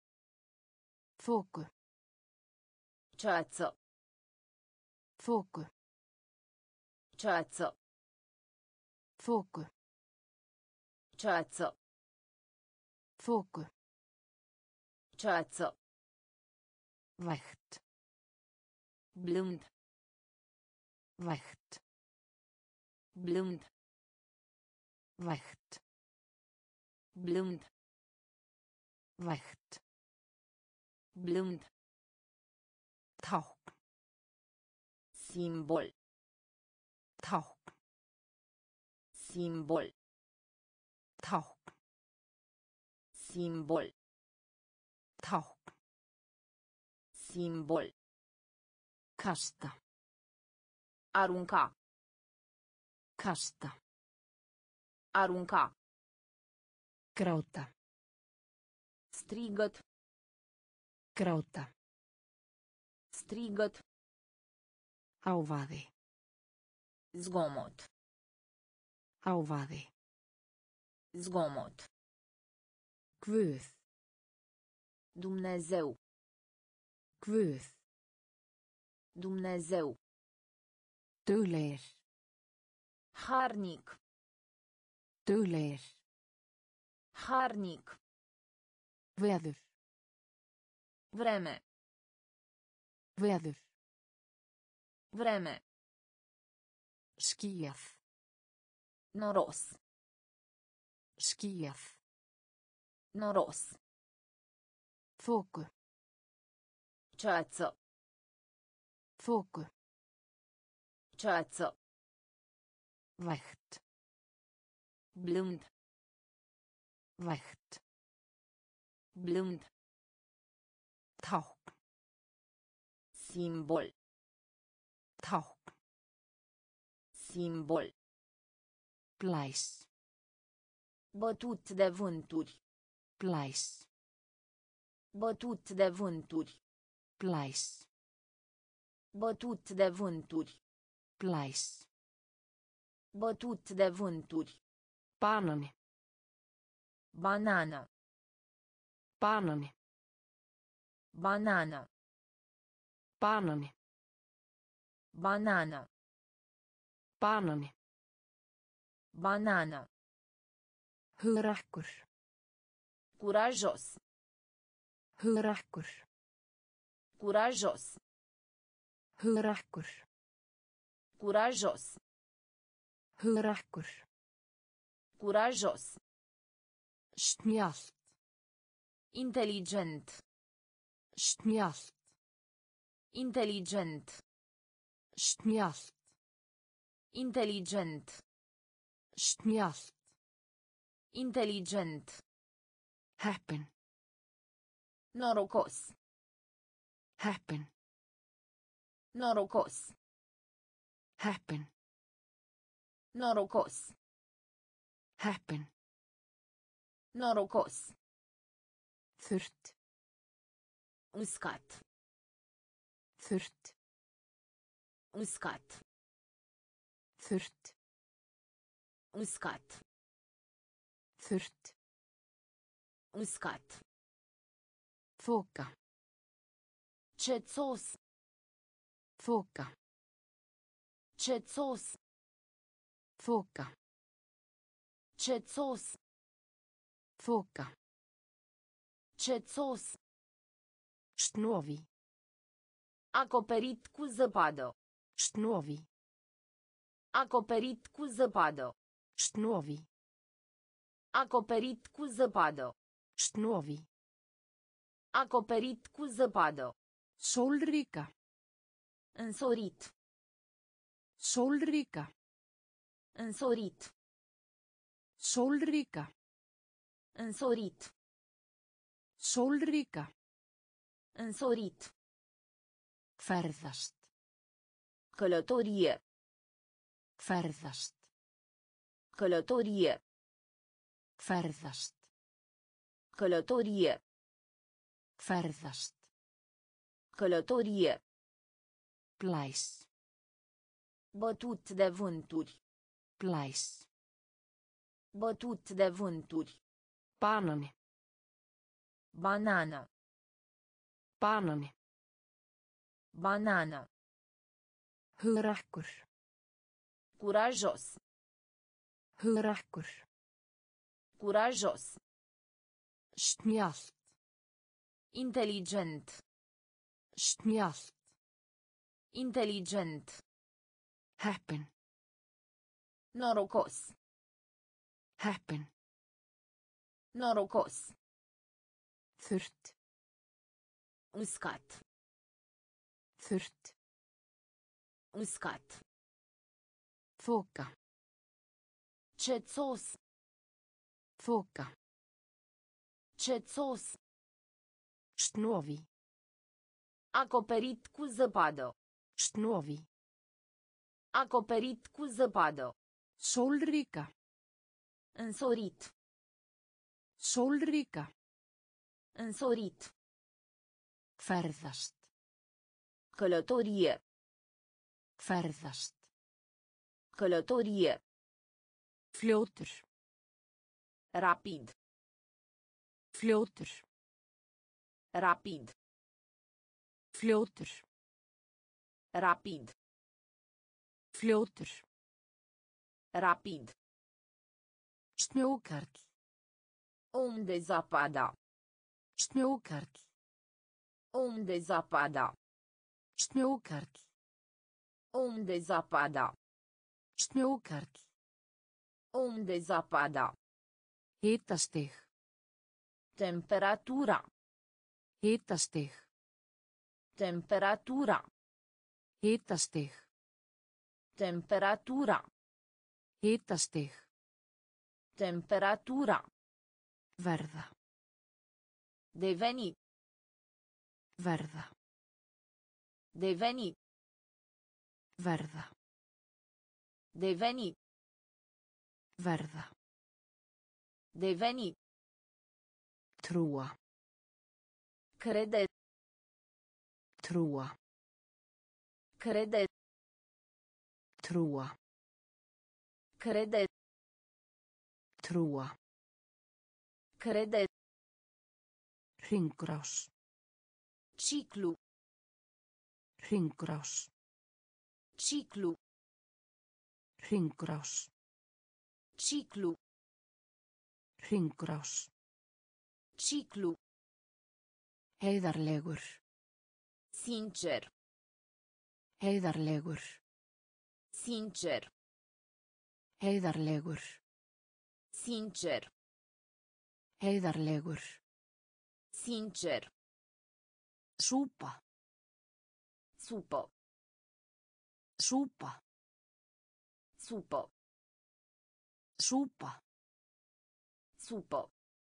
Þoku. Ceață. Þoku. Ceață. Þoku. Ceață. Þoku. Ceață. Vægt. Blând. Vægt. Blând. Vægt. Blând. Vægt. Blând. Tákn. Simbol. Tákn. Simbol. Tákn. Simbol. Tákn. Simbol. Kasta. Arunca. Kasta. Arunca. Gráta. Strigăt. Gráta. Strigăt. Hávaði. Zgomot. Hávaði. Zgomot. Guð. Dumnezeu. Guð. Dumnezeu. Duglegir. Harnic. Duglegir. Harnic. Veður. Vreme. Veður. Vreme. Skýjað. Noros. Skýjað. Noros. Þoku. Ceață. Þoku. Ceață. Vægt. Blând. Vægt. Blând. Tákn. Simbol. Tákn. Simbol. Blæs. Bătut de vânturi. Blæs. Bătut de vânturi. Blæs. Bătut de vânturi. Blæs. Bătut de vânturi. Banani. Banană. Banani. Banană. Banani. Banană. Banani. Banană. Hugrakkur. Curajos. Hugrakkur. Curajos. Hugrakkur. Curajos. Hugrakkur. Curajos. Snjallt. Inteligent. Snjallt. Inteligent. Snjallt. Inteligent. Snjallt. Inteligent. Heppin. Norocos. Heppin. Norocos. Heppin. Norocos. Heppin. Norocos. Þurrt. Uscat. Þurrt. Uscat. Þurrt. Uscat. Þurrt. Uscat. Þoka. Cețos. Þoka. Cețos. Þoka. Cețos. Þoka. Cețos. Snovi. Acoperit cu zăpadă. Snovi. Acoperit cu zăpadă. Snovi. Acoperit cu zăpadă. Snovi. Acoperit cu zăpadă. Sólríka. Însorit. Sólríka. Însorit. Sólríka. Însorit. Sólríka. Însorit. Ferðast. Călătorie. Ferðast. Călătorie. Ferðast. Călătorie. Ferðast. Călătorie. Blæs. Bătut de vânturi. Blæs. Bătut de vânturi. Banani. Banană. Banani. Banană. Hugrakkur. Curajos. Hugrakkur. Curajos. Snjallt. Inteligent. Snjallt. Inteligent. Heppin. Norocos. Heppin. Norocos. Þurrt. Uscat. Þurrt. Uscat. Þoka. Cețos. Þoka. Cețos. Snovi. Acoperit cu zăpadă. Snovi. Acoperit cu zăpadă. Sólríka. Însorit. Sólríka. Însorit. Ferðast. Călătorie. Ferðast. Călătorie. Fljótur. Rapid. Fljótur. Rapid. Fljótur. Rapid. Fljótur. Rapid. Snjókarl. Unde zapada. Snjókarl. Unde zapada. Snjókarl. Unde zapada. Snjókarl. Unde zapada. Hitastig. Temperatura. Hitastig. Temperatura. Hitastig. Temperatura. Hitastig. Temperatura. Verða. Deveni. Verða. Deveni. Verða. Deveni. Verða. Deveni. Trúa. Crede. Trúa. Crede. Trúa. Crede. Trúa. Crede. Hringrás. Ciclu. Hringrás. Ciclu. Hringrás. Ciclu. Hringrás. Ciclu. Heiðarlegur. Sincer. Heiðarlegur. Sincer. Heiðarlegur. Sincer. Heiðarlegur. Sincer. Súpa. Supă. Súpa. Supă. Súpa. Supă.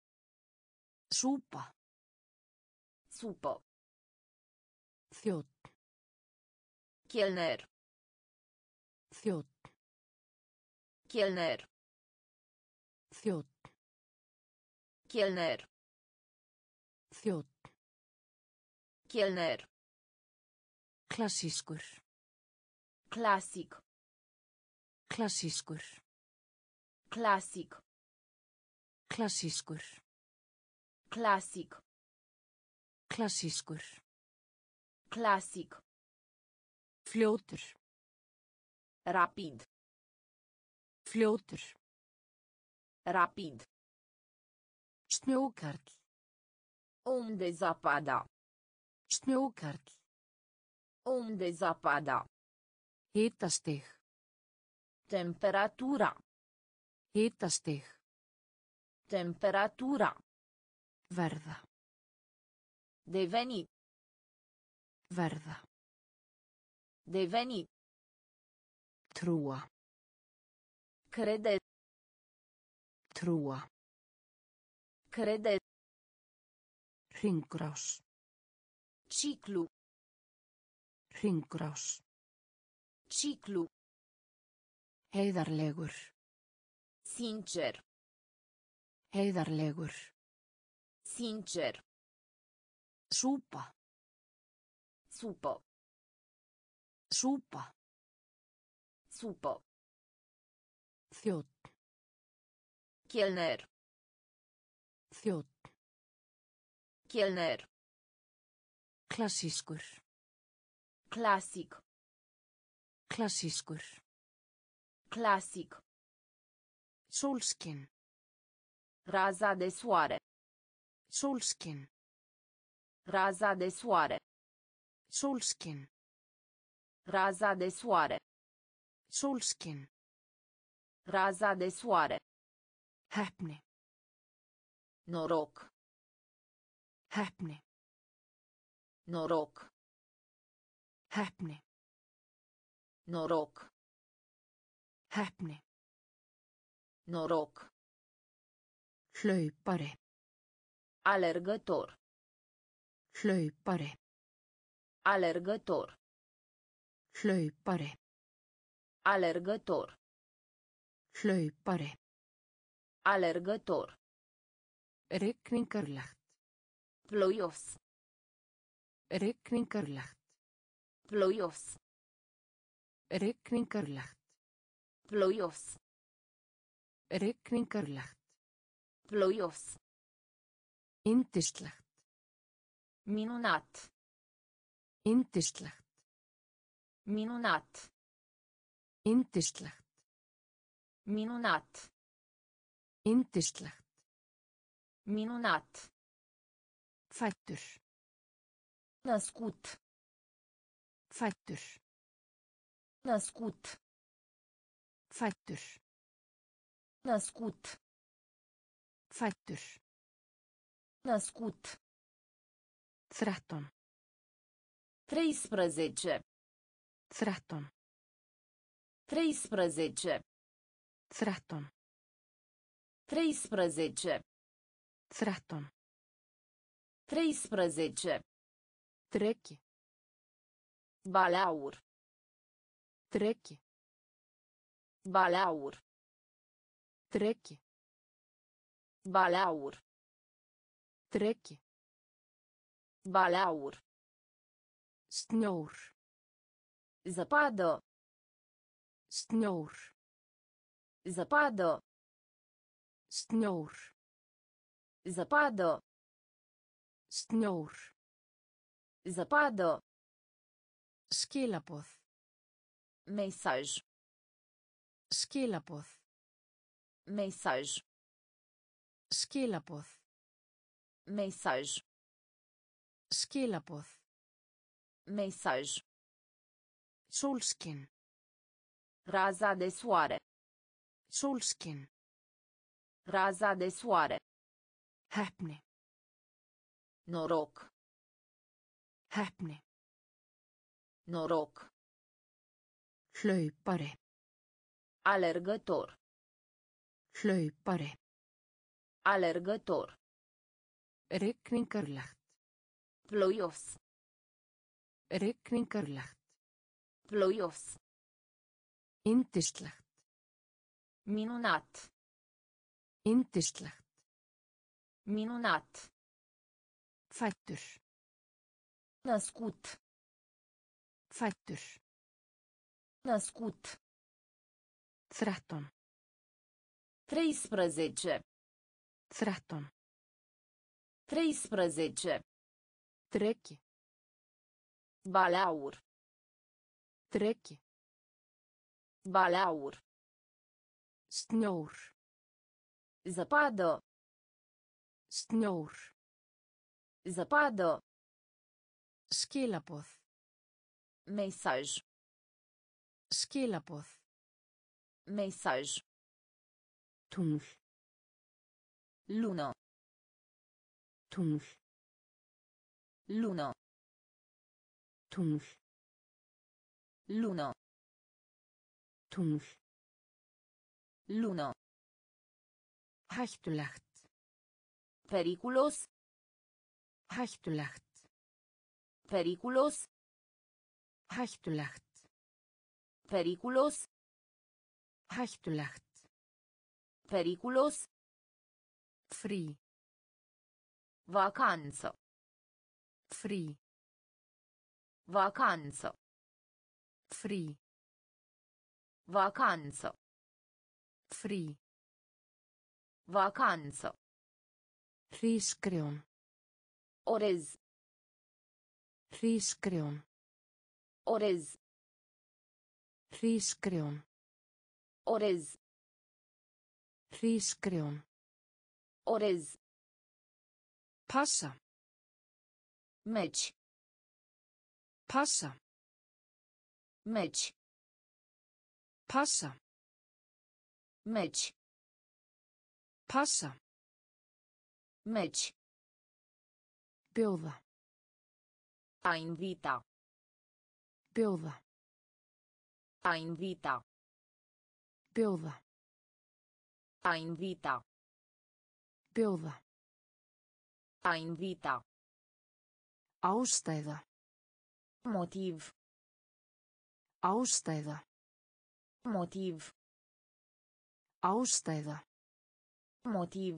Súpa. Supă. Þjónn. Chelner. Þjónn. Chelner. Þjónn. Chelner. Þjónn. Chelner. Klassískur. Clasic. Klassískur. Clasic. Klassískur. Clasic. Klassískur. Clasic. Fljótur. Rapid. Fljótur. Rapid. Snjókarl. Unde zapada. Snjókarl. Unde zapada. Hitastig. Temperatura. Hitastig. Temperatura. Verða. Deveni. Verða. Deveni. Trúa. Crede. Trúa. Crede. Hringrás. Ciclu. Hringrás. Ciclu. Heiðarlegur. Sincer. Heiðarlegur. Sincer. Súpa. Supă. Súpa. Supă. Þjónn. Chelner. Þjónn. Chelner. Klassískur. Clasic. Klassískur. Clasic. Sólskin. Raza de soare. Sólskin. Raza de soare. Sólskin. Raza de soare. Sólskin. Raza de soare. Heppni. Noroc. Heppni. Noroc. Heppni. Noroc. Heppni. Noroc. Hlaupari. Alergător. Hlaupari. Alergător. Hlaupari. Alergător. Hlaupari. Alergător. Rigningarlegt. Ploios. Rigningarlegt. Ploios. Rigningarlegt. Ploios. Rigningarlegt. Ploios. Yndislegt. Minunat. Yndislegt. Minunat. Yndislegt. Minunat. Yndislegt. Minunat. Fæddur. Născut. Fæddur. Născut. Fæddur. Născut. Fæddur. Născut. 13. 13. 13. 13. 13. 13. 13. 13. Dreki. Balaur. Dreki. Balaur. Dreki. Balaur. Dreki. Balaur. Snjór. Zăpadă. Snjór. Zăpadă. Snjór. Zăpadă. Snjór. Zăpadă. Skilaboð. Mesaj. Skilaboð. Mesaj. Skilaboð. Mesaj. Skilaboð. Mesaj. Sólskin. Raza de soare. Sólskin. Raza de soare. Heppni. Noroc. Heppni. Noroc. Hlaupari. Alergător. Hlaupari. Alergător. Rigningarlegt. Ploios. Rigningarlegt. Ploios. Yndislegt. Minunat. Yndislegt. Minunat. Fæddur. Născut. Fæddur. Născut. 13. 13. 13. 13. Dreki. Balaur. Dreki. Balaur. Snjór. Zăpadă. Snjór. Zăpadă. Skilaboð. Mesaj. Skilaboð. Mesaj. Tungl. Lună. Tungl. Lună. Tungl. Lună. Tungl. Lună. Hættulegt. Periculos. Hættulegt. Periculos. Hættulegt. Periculos. Hættulegt. Periculos. Frí. Vacanță. Frí. Vacanță. Frí. Vacanță. Frí. Vacanță. Hrísgrjón. Orez. Hrísgrjón. Orez. Hrísgrjón. Orez. Hrísgrjón. Orez. Passa. Meci. Passa. Meci. Passa. Meci. Passa. Meci. Bjóða. A invita. Bjóða. A invita. Bjóða. A invita. Bjóða. A invita. Ástæða. Motiv. Ástæða. Motiv. Ástæða. Motiv.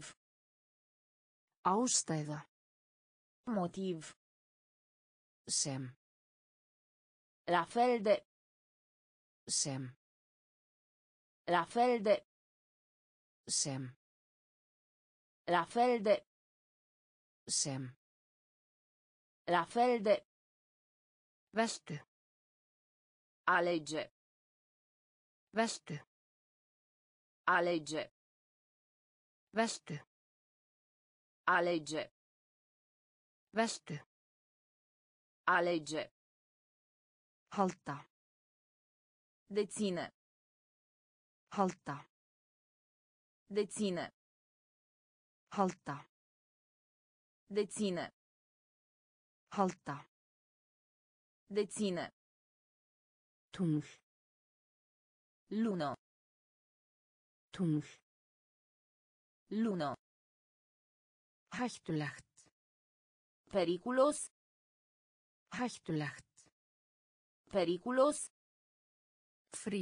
Ástæða. Motiv. Sem. La fel de. Sem. La fel de. Sem. La fel de. Sem. La fel de. Vestu. Alege. Vestu. Alege. Vestu. Alege. Vestu. Alege. Halda. Deține. Halda. Deține. Halda. Deține. Halda. Deține. Tungl. Lună. Tungl. Lună. Hættulegt. Periculos. Hættulegt. Periculos. Frí.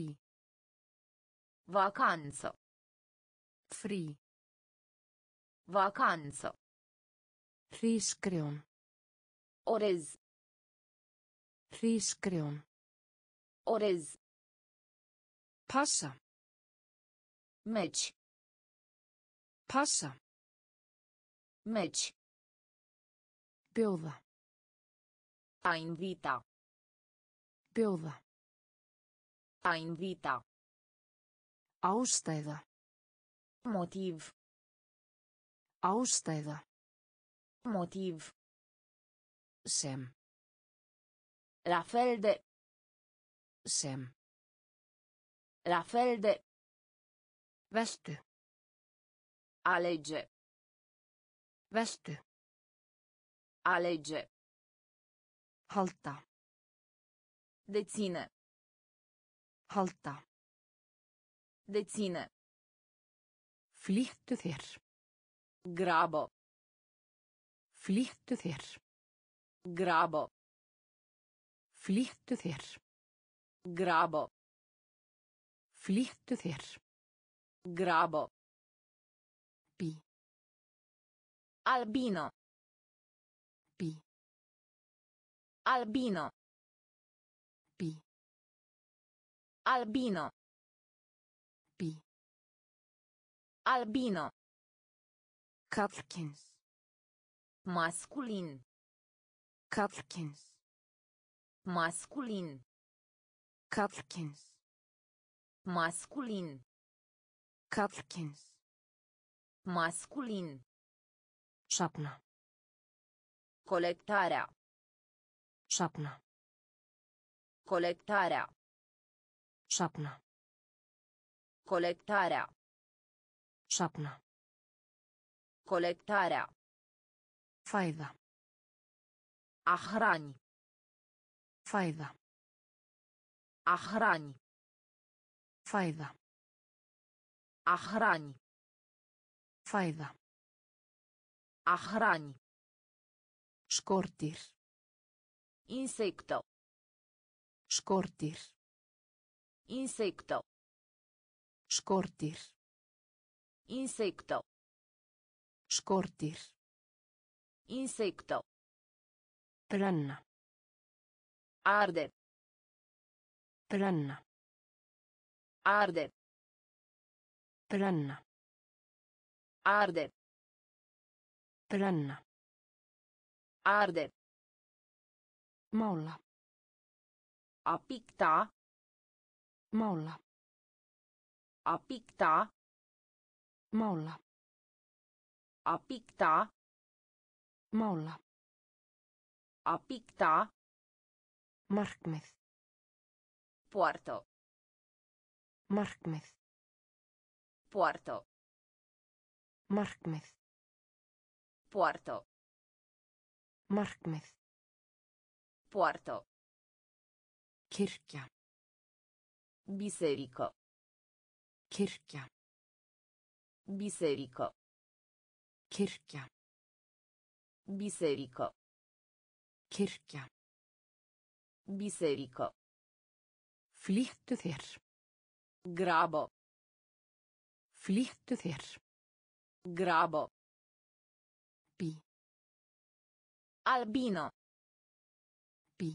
Vacanță. Frí. Vacanță. Hrísgrjón. Orez. Hrísgrjón. Orez. Passa. Meci. Passa. Meci. Bjóða. A invita. Bjóða. A invita. Ástæða. Motiv. Ástæða. Motiv. Sem. La fel de. Sem. La fel de. Vestu. Alege. Vestu. Alege. Halda. Deține. Halda. Deține. Flýttu þér. Grabă. Flýttu þér. Grabă. Flýttu þér. Grabă. Flýttu þér. Grabă. Bí. Albino. Bí. Albino. Bí. Albino. Bí. Albino. Karlkyns. Masculin. Karlkyns. Masculin. Karlkyns. Masculin. Karlkyns. Masculin. Safna. Colectarea. Safna. Colectarea. Safna. Colectarea. Safna. Colectarea. Fæða. A hrani. Fæða. A hrani. Fæða. A hrani. Fæða. A hrani. Skordýr. Insecto. Skordýr. Insecto. Skordýr. Insecto. Skordýr. Insecto. Brenna. Arde. Brenna. Arde. Brenna. Arde. Brenna. Arde. Mála. A picta. Mála. A picta. Mála. A picta. Mála. A picta. Markmið. Puerto. Markmið. Puerto. Markmið. Puerto. Markmið. Puerto. Kirkja. Biserică. Kirkja. Biserică. Kirkja. Biserică. Kirkja. Biserică. Flýttu þér. Grabă. Flýttu þér. Grabă. Bí. Albino. Bí.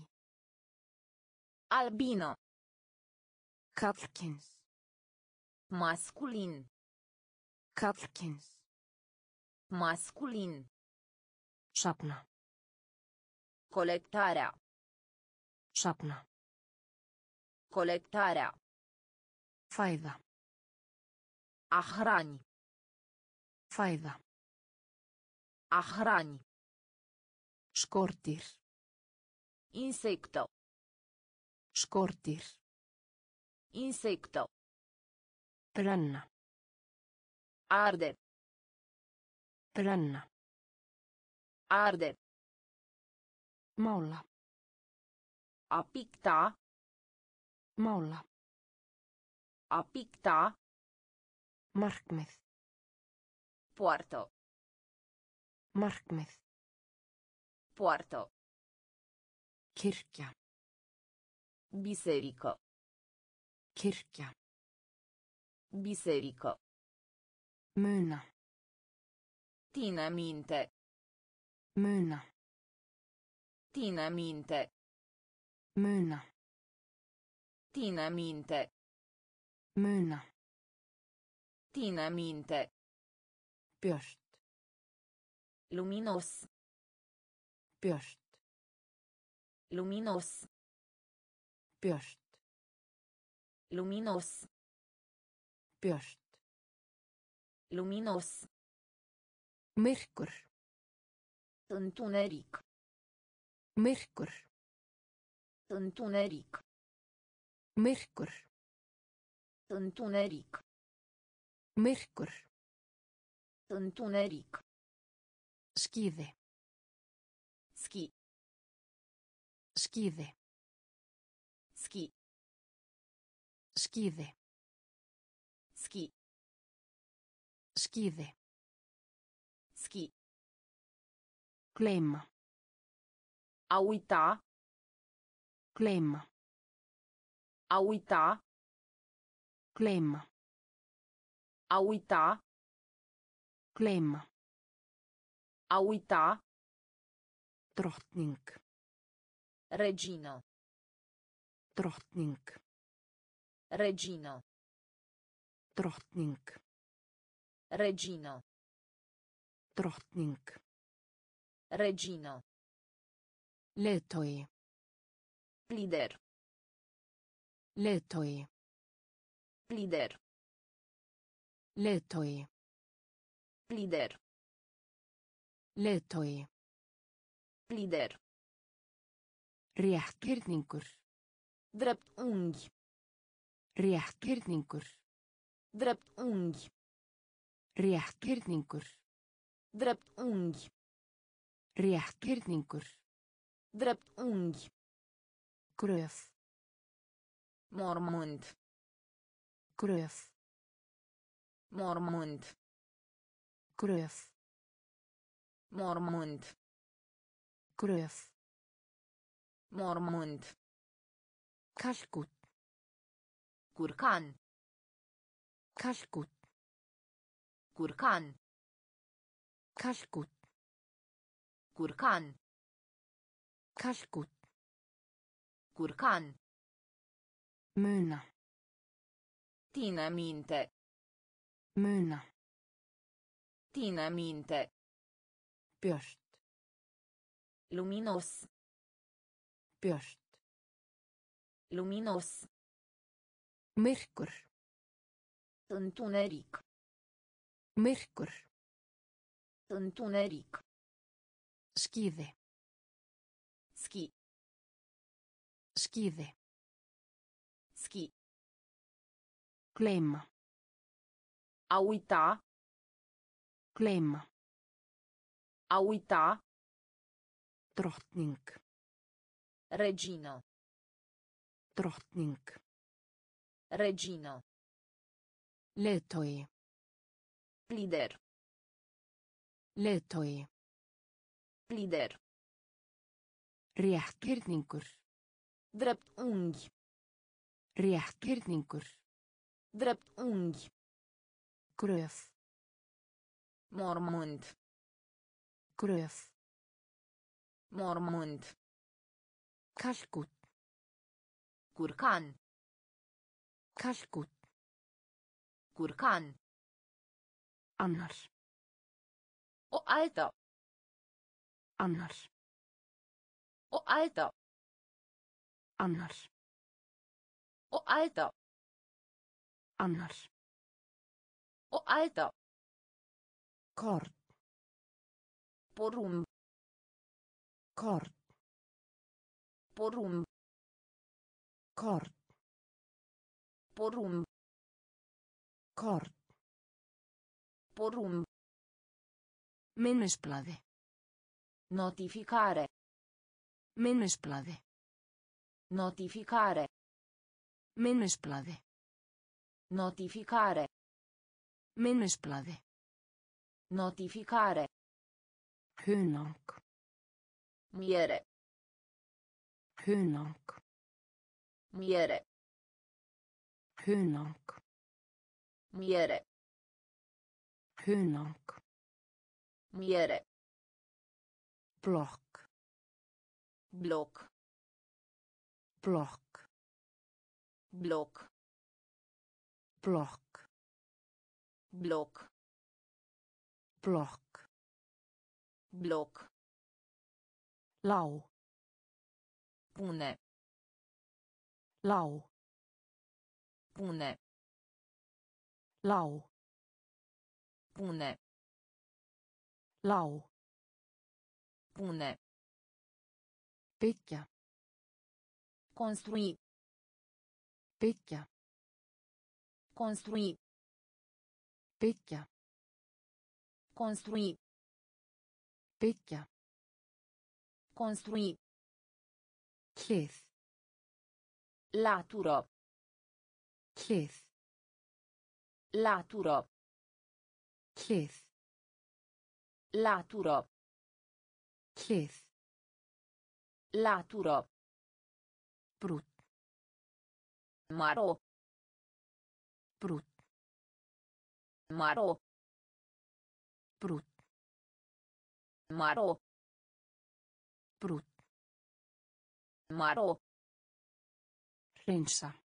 Albino. Karlkyns. Masculin. Karlkyns. Masculin. Safna. Colectarea. Safna. Colectarea. Fæða. A hrani. Fæða. A hrani. Skordýr. Insecto. Skordýr. Insecto. Brenna. Arde. Brenna. Arde. Mála. A picta. Mála. A picta. Markmið. Puerto. Markmið. Puerto. Kirkja. Biserică. Kirkja. Biserică. Muna. Ține minte. Muna. Ține minte. Muna. Ține minte. Muna. Ține minte. Björt. Luminos. Björt. Luminos. Björt. Luminos. Björt. Luminos. Myrkur. Întuneric. Myrkur. Întuneric. Myrkur. Întuneric. Myrkur. Întuneric. Skíði. Ski. Skíði. Ski. Skíði. Ski. Skíði. Ski. Gleyma. A uita. Gleyma. A uita. Gleyma. A uita. Gleyma. A uita. Drottning. Regină. Drottning. Regină. Drottning. Regină. Drottning. Regină. Leiðtogi. Lider. Leiðtogi. Lider. Leiðtogi. Lider. Leiðtogi. Lider. Rétthyrningur. Drept unghi. Rétthyrningur. Drept unghi. Rétthyrningur. Drept unghi. Rétthyrningur. Drept unghi. Gröf. Mormânt. Gröf. Mormânt. Gröf. Mormânt. Gröf. Mormânt. Kalkút. Curcan. Kalkút. Curcan. Kalkút. Curcan. Kalkút. Curcan. Muna. Ține minte. Muna. Ține minte. Björt. Luminos. Björt. Luminos. Myrkur. Întuneric. Myrkur. Întuneric. Skíði. Ski. Skíði. Ski. Gleyma. A uita. Gleyma. A uita. Drottning. Regină. Drottning. Regină. Leiðtogi. Lider. Leiðtogi. Lider. Rétthyrningur. Drept unghi. Rétthyrningur. Drept unghi. Gröf. Mormânt. Gröf. Mormânt. Kalkút. Curcan. Kalkút. Curcan. Annar. O altă. Annar. O altă. Annar. O altă. Annar. O altă. Kort. Porumb. Kort. Porumb. Kort. Porumb. Kort. Porumb. Minnisbladi. Notificare. Minnisbladi. Notificare. Minnisbladi. Notificare. Minnisbladi. Notificare. Hunang. Miere. Hunang. Miere. Hunang. Miere. Hunang. Miere. Blokk. Bloc. Blokk. Bloc. Blokk. Bloc. Blokk. Bloc. Lág. Pune. Lág. Pune. Lág. Pune. Lág. Pune. Byggja. Construi. Byggja. Construi. Byggja. Construi. Byggja. Construi. Hlið. Latură. Hlið. Latură. Hlið. Latură. Hlið. Latură. Brúnn. Maro. Brúnn. Maro. Brúnn. Maro. Brúnn. Maro. Hreinsa.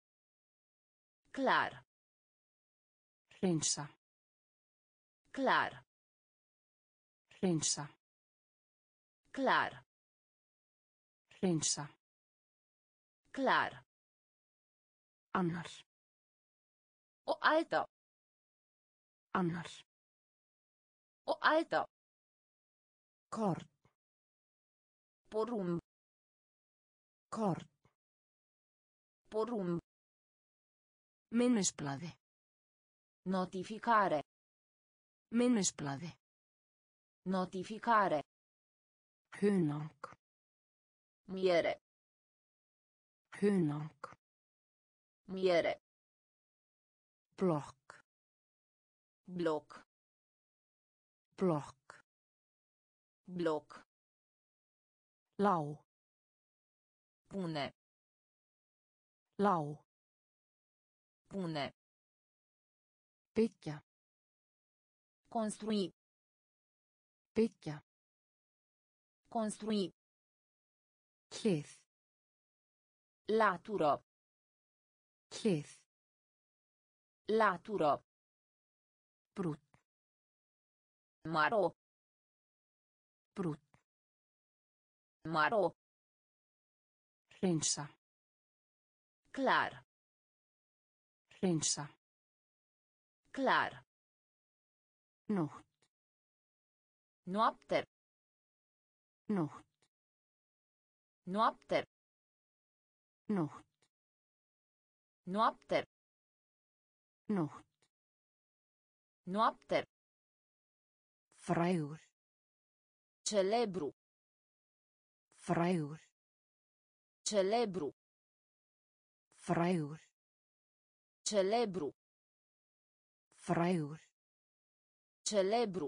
Clar. Hreinsa. Clar. Hreinsa. Clar. Hreinsa. Clar. Annar. O altă. Annar. O altă. Kort. Porumb. Kort. Porumb. Minnisbladi. Notificare. Minnisbladi. Notificare. Hunang. Miere. Hunang. Miere. Blokk. Bloc. Blokk. Bloc. Lág. Pune. Lág. Pune. Byggja. Construi. Byggja. Construi. Hlið. Latură. Hlið. Latură. Brúnn. Maro. Brúnn. Maro. Hreinsa. Clar. Hreinsa. Clar. Nótt. Noapte. Nótt. Noapte. Nótt. Noapte. Nótt. Noapte. Frægur. Celebru. Frægur. Celebru. Frægur. Celebru. Frægur. Celebru.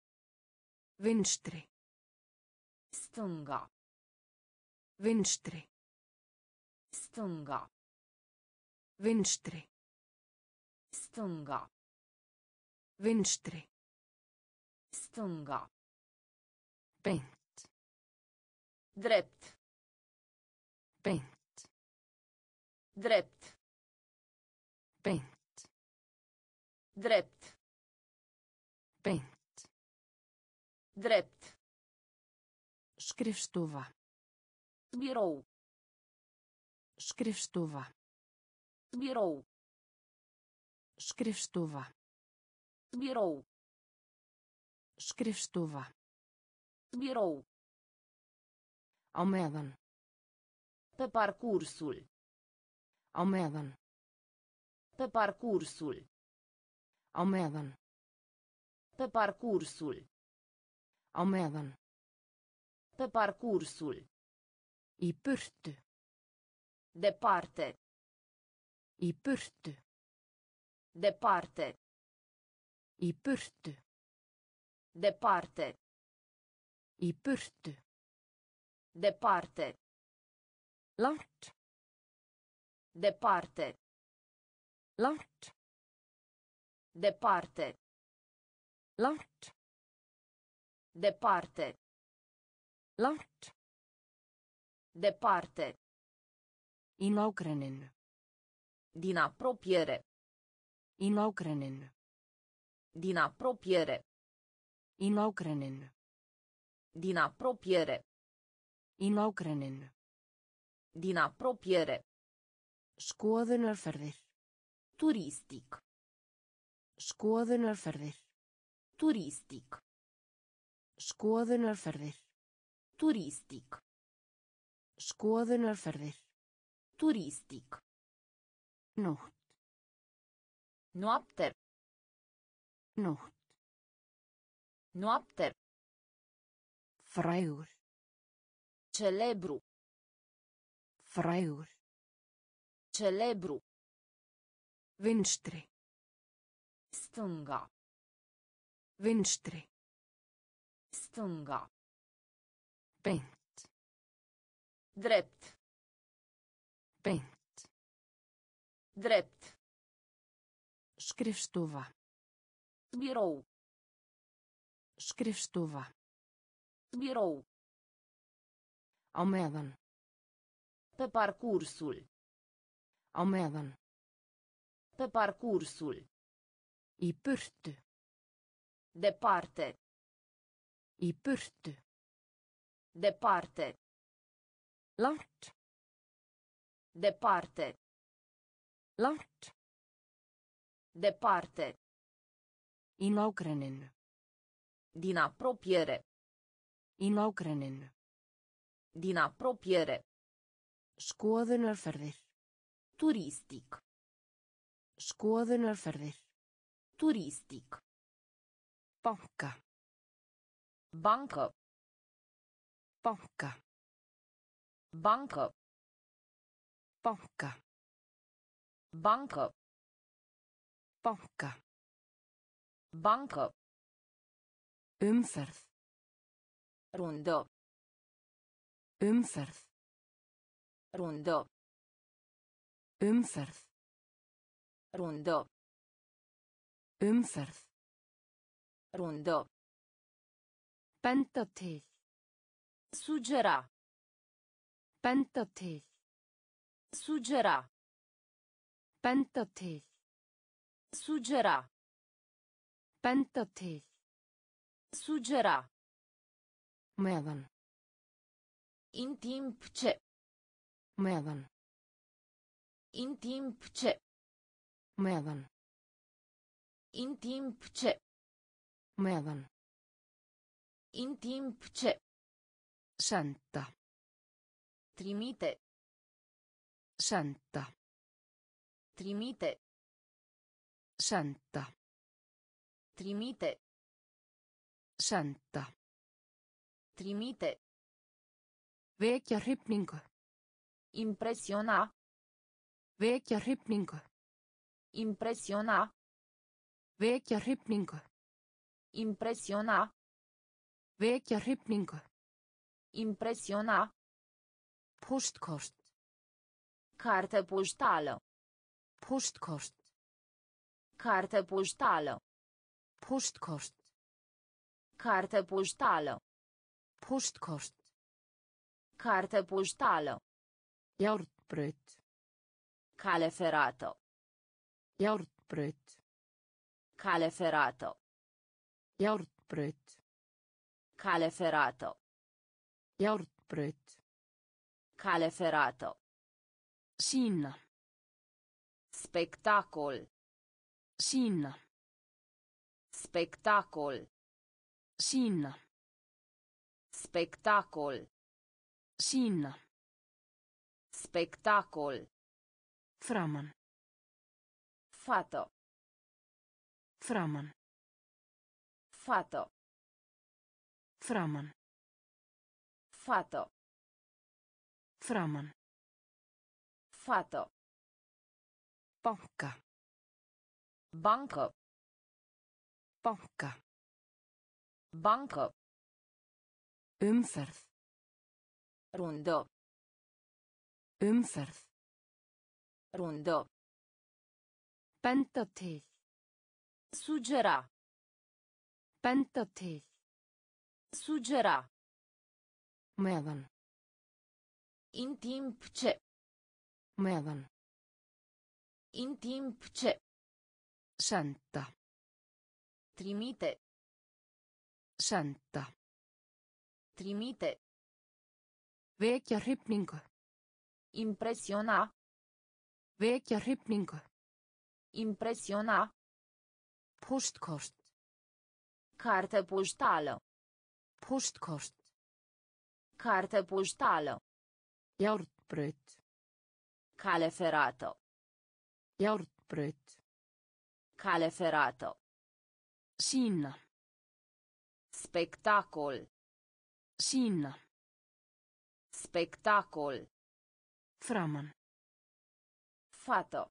Vinstri. Stânga. Vinstri. Stânga. Vinstri. Stânga. Vinstri. Stânga. Beint. Drept. Beint. Drept. Beint. Drept. Beint. Drept. Skrifstofa. Birou. Skrifstofa. Birou. Skrifstofa. Birou. Skrifstofa. Birou. Á meðan. Pe parcursul. Á meðan. Pe parcursul. Á meðan. Pe parcursul. Á meðan. Pe parcursul. Í burtu. Departe. Í burtu. Departe. Í burtu. Departe. Í burtu. Departe. Langt. Departe. Langt. Departe. Langt. Departe. Langt. Departe. Í nágrenninu. Din apropiere. Í nágrenninu. Din apropiere. Í nágrenninu. Din apropiere. Í nágrenninu. Din apropiere. Skoðunarferðir. Turistic. Skoðunarferðir. Turistic. Skoðunarferðir. Turistic. Skoðunarferðir. Turistic. Nótt. Noapte. Nótt. Noapte. Frægur. Celebru. Frægur. Celebru. Vinstri. Stânga. Vinstri. Stânga. Beint. Drept. Beint. Drept. Skrifstofa. Birou. Skrifstofa. Birou. Á meðan. Pe parcursul. Á meðan. Pe parcursul. Í burtu. Departe. Í burtu. Departe. Langt. Departe. Langt. Departe. Í nágrenninu. Din apropiere. Í nágrenninu. Din apropiere. Skoðunarferðir. Turistic. Skoðunarferðir. Turistic. Banka. Bancă. Banka. Bancă. Banka. Bancă. Banka. Bancă. Umferð. Rundă. Umferð. Rundă. Umferð. Rundă. Umferð. Rundă. Benda til. Sugera. Benda til. Sugera. Benda til. Sugera. Benda til. Sugera. Meðan. In timp ce. Meðan. In timp ce. Meðan. In timp ce. Meðan. In timp ce. Senda. Trimite. Senda. Trimite. Senda. Trimite. Senda. Trimite. Vekja hrifningu. Impresiona. Vekja hrifningu. Impresiona. Vekja hrifningu. Impresiona. Vekja hrifningu. Impresiona. Postkort. Carte poștală. Postkort. Carte poștală. Postkort. Carte poștală. Postkort. Carte poștală. Járnbraut. Cale ferată. Járnbraut. Cale ferată. Járnbraut. Cale ferată. Járnbraut. Cale ferată. Sýna. Spectacol. Sýna. Spectacol. Sýna. Spectacol. Sýna. Spectacol. Framan. Fată. Framan. Fată. Framan. Fată. Framan. Fată. Banka. Bancă. Banka. Bancă. Umferð. Rundă. Umferð. Rundă. Benda til. Sugera. Benda til. Sugera. Meðan. In timp ce. Meðan. In timp ce. Senda. Trimite. Senda. Trimite. Vekja hrifningu. Impresiona. Vekja hrifningu. Impresiona. Postkort. Carte poștală. Postkort. Carte poștală. Járnbraut. Cale ferată. Járnbraut. Cale ferată. Sýna. Spectacol. Sýna. Spectacol. Framan. Fată.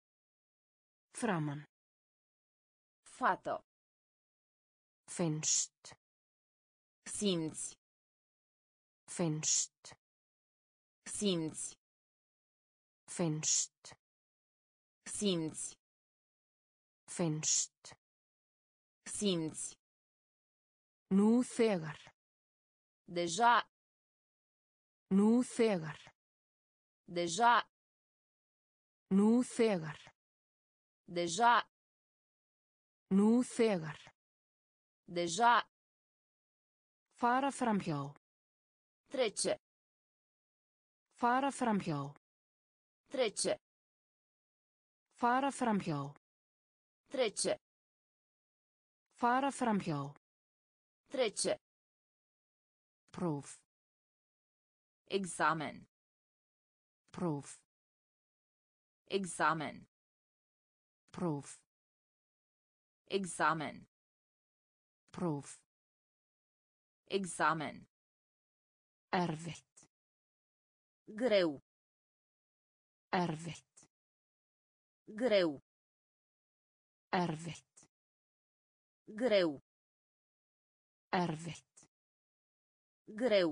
Framan. Fată. Finnst. Simți. Finnst. Simți. Finnst. Simți. Finnst. Simți. Nú þegar. Deja. Nú þegar. Deja. Nú þegar. Deja. Nú þegar. Deja. Fara framhjá. Trece. Fara framhjá. Trece. Fara framhjá. Trece. Fara framhjá. Trece. Próf. Examen. Próf. Examen. Próf. Examen. Próf. Examen. Erfitt. Greu. Erfitt. Greu. Erfitt. Greu. Erfitt. Greu.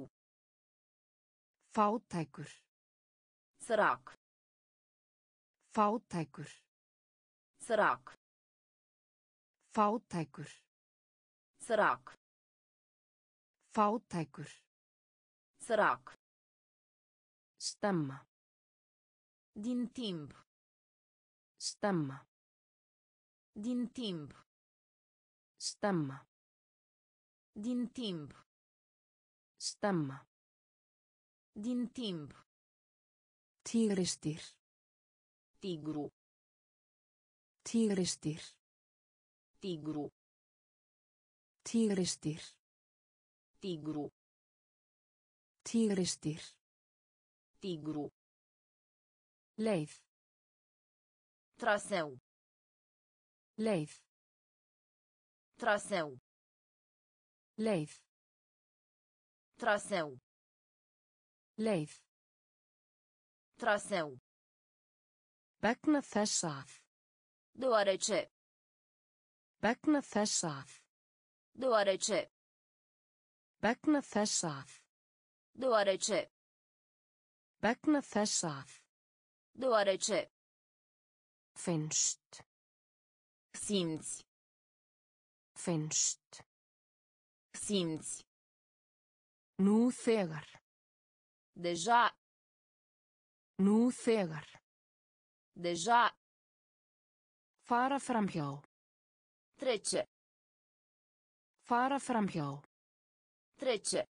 Fátækur. Sărac. Fátækur. Sărac. Fátækur. Sărac. Fátækur. Sărac. Stemma. Din timp. Stemma. Din timp. Stemma. Din timp. Stemma. Din timp. Tígrisdýr. Tigru. Tígrisdýr. Tigru. Tígrisdýr. Tigru. Tígrisdýr. Tigru. Leið. Traseu. Leið. Traseu. Leið. Traseu. Leið. Traseu. Vegna þess að. Deoarece. Vegna þess að. Deoarece. Vegna þess að. Deoarece. Vegna þess að. Deoarece. Finnst. Simți. Finnst. Simți. Nú þegar. Deja. Nú þegar. Deja. Fara framhjá. Trece. Fara framhjá. Trece.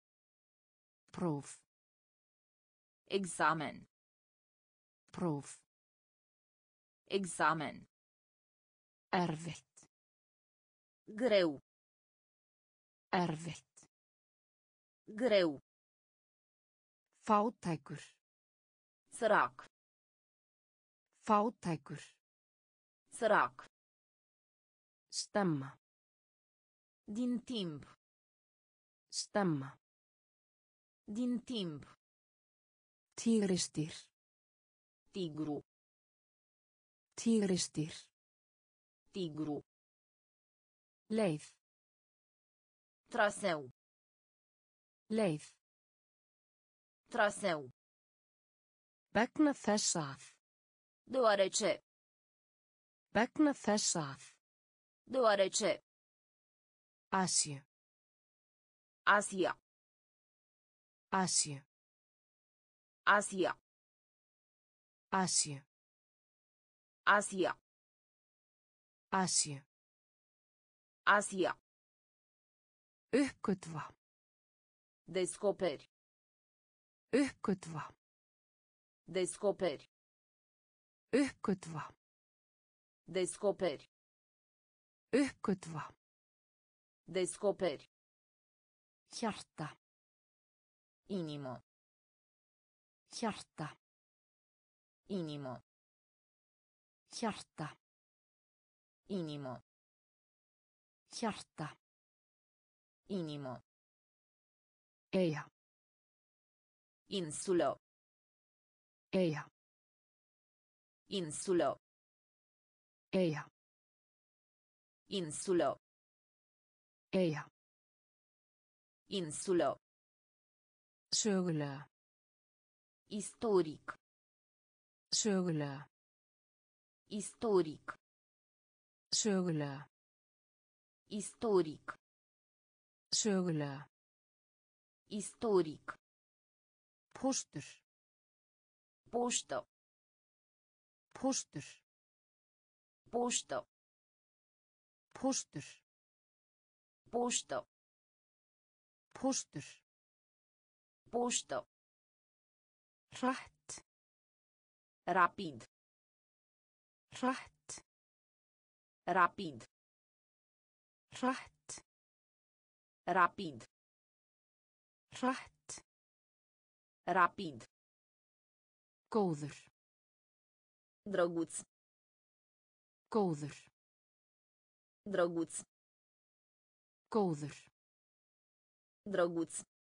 Próf. Examen. Próf. Examen. Erfitt. Greu. Erfitt. Greu. Fátækur. Sărac. Fátækur. Sărac. Stemma. Din timp. Stemma. Din timp. Tígrisdýr. Tigru. Tígrisdýr. Tigru. Leið. Traseu. Leið. Traseu. Vegna þess að. Deoarece. Vegna þess að. Deoarece. Asía. Asia. Asía. Asia. Asía. Asia. Asía. Asia. Uppgötva. Descoperi. Uppgötva. Descoperi. Uppgötva. Descoperi. Uppgötva. Descoperi. Hjarta. Inimo. Hjarta. Inimo. Hjarta. Inimo. Hjarta. Inimo. Eyja. Insulo. Eyja. Insulo. Eyja. Insulo. Eyja. Insulo. Sögulega. Historic. Sögulega. Historic. Sögulega. Historic. Sögulega. Historic. Póstur. Poștă. Póstur. Poștă. Póstur. Poștă. Póstur. Poștă. Hratt. Rapid. Hratt. Rapid. Hratt. Rapid. Hratt. Rapid. Góður. Drăguț. Góður. Drăguț. Góður. Drăguț.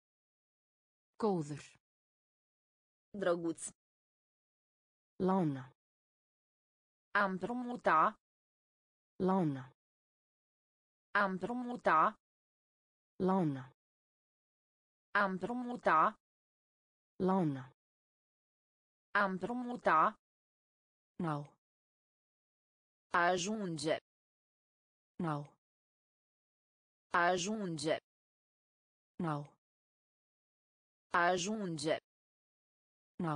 Góður. Drăguț. Lána. Am împrumuta. Lána. Am împrumuta. Lána. Am împrumuta. Lána. Am împrumuta. Ná. Ajunge. Ná. Ajunge. Ná. Ajunge. Ná.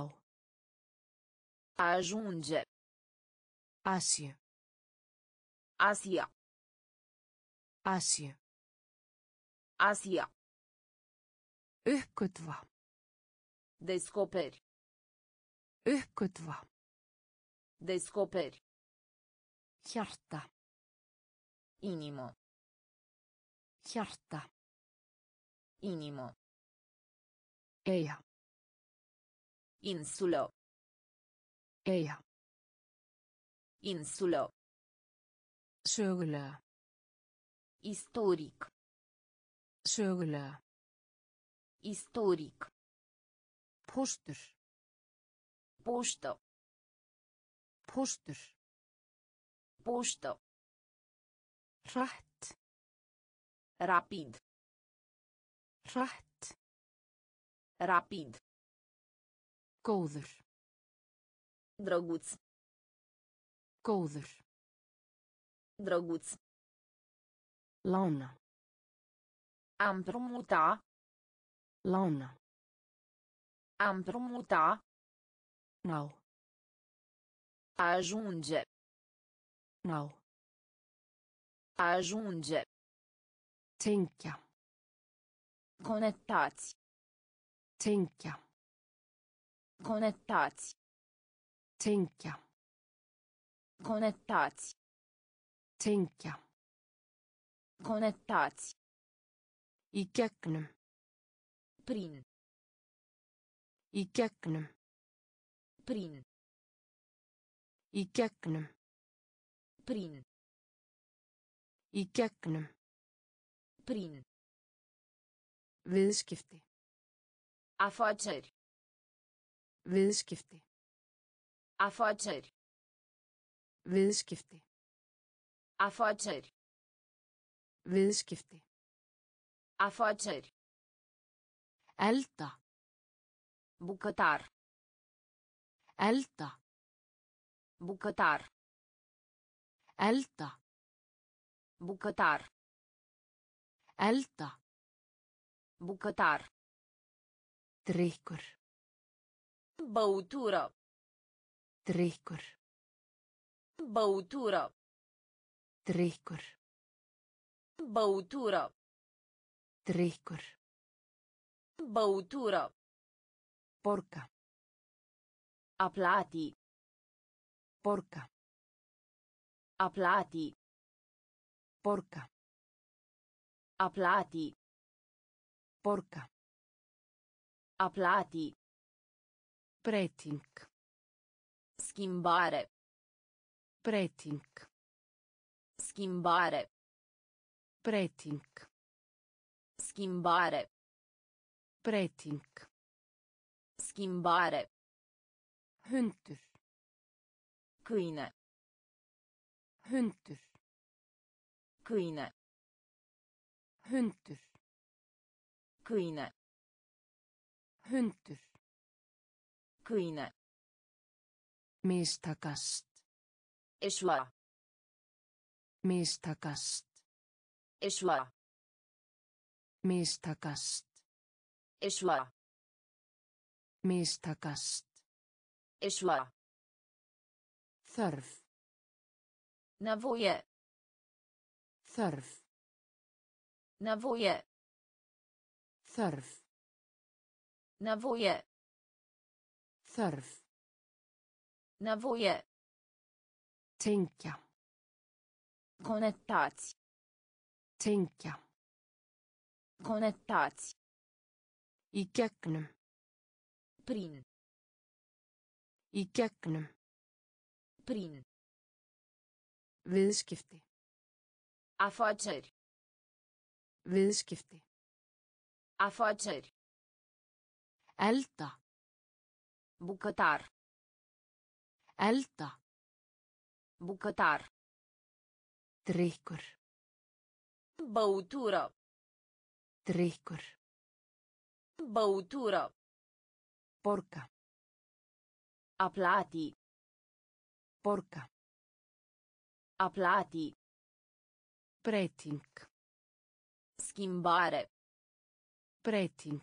Ajunge. Asía. Asia. Asía. Asia. Uppgötva. Descoperi. Uppgötva. Descoperi. Hjarta. Inimo. Hjarta. Inimo. Eyja. Insulo. Eyja. Insulo. Sögulega. Historic. Sögulega. Historic. Póstur. Poștă. Póstur. Poștă. Hratt. Rapid. Hratt. Rapid. Góður. Drăguț. Góður. Drăguț. Lána. Am împrumuta. Lána. Am împrumuta. Ná. Ajunge. Ná. Ajunge. Tengja. Conectați. Tengja. Conectați. Tengja. Conectați. Tengja. Conectați. Í gegnum. Prin. Í gegnum. Prin. Í gegnum. Prin. Í gegnum. Prin. Viðskipti. Afaceri. Viðskipti. Afaceri. Viðskipti. Afaceri. Viðskipti. Afaceri. Elda. Bucătar. Elda. Bucătar. Elda. Bucătar. Elda. Bucătar. Drykkur. Băutură. Drykkur. Băutură. Drykkur. Băutură. Drykkur. Băutură. Borga. A plati. Borga. A plati. Borga. A plati. Borga. A plati. Breyting. Schimbare. Breyting. Schimbare. Breyting. Schimbare. Breyting. Schimbare. Hundur. Câine. Hundur. Câine. Hundur. Câine. Hundur. Câine. Mistakast. Eșua. Mistakast. Eșua. Mistakast. Eșua. Mistakast. Eșua. Þörf. Nevoie. Þörf. Nevoie. Þörf. Nevoie. Þörf. Nevoie. Tengja. Conectați. Tengja. Conectați. Í gegnum. Prin. Í gegnum. Prin. Viðskipti. Afaceri. Viðskipti. Afaceri. Elda. Bucătar. Elda. Bucătar. Drykkur. Băutură. Drykkur. Băutură. Borga. A plati. Borga. A plati. Breyting. Schimbare. Breyting.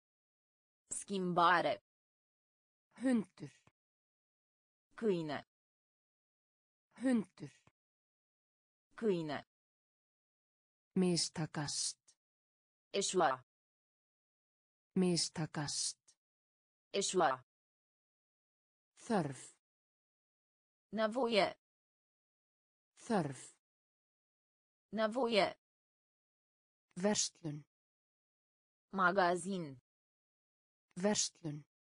Schimbare. Hundur. Câine. Hundur. Câine. Mistakast. Eșua. Mistakast. Eșua. Þörf. Nevoie. Þörf. Nevoie. Verslun. Magazin. Verslun.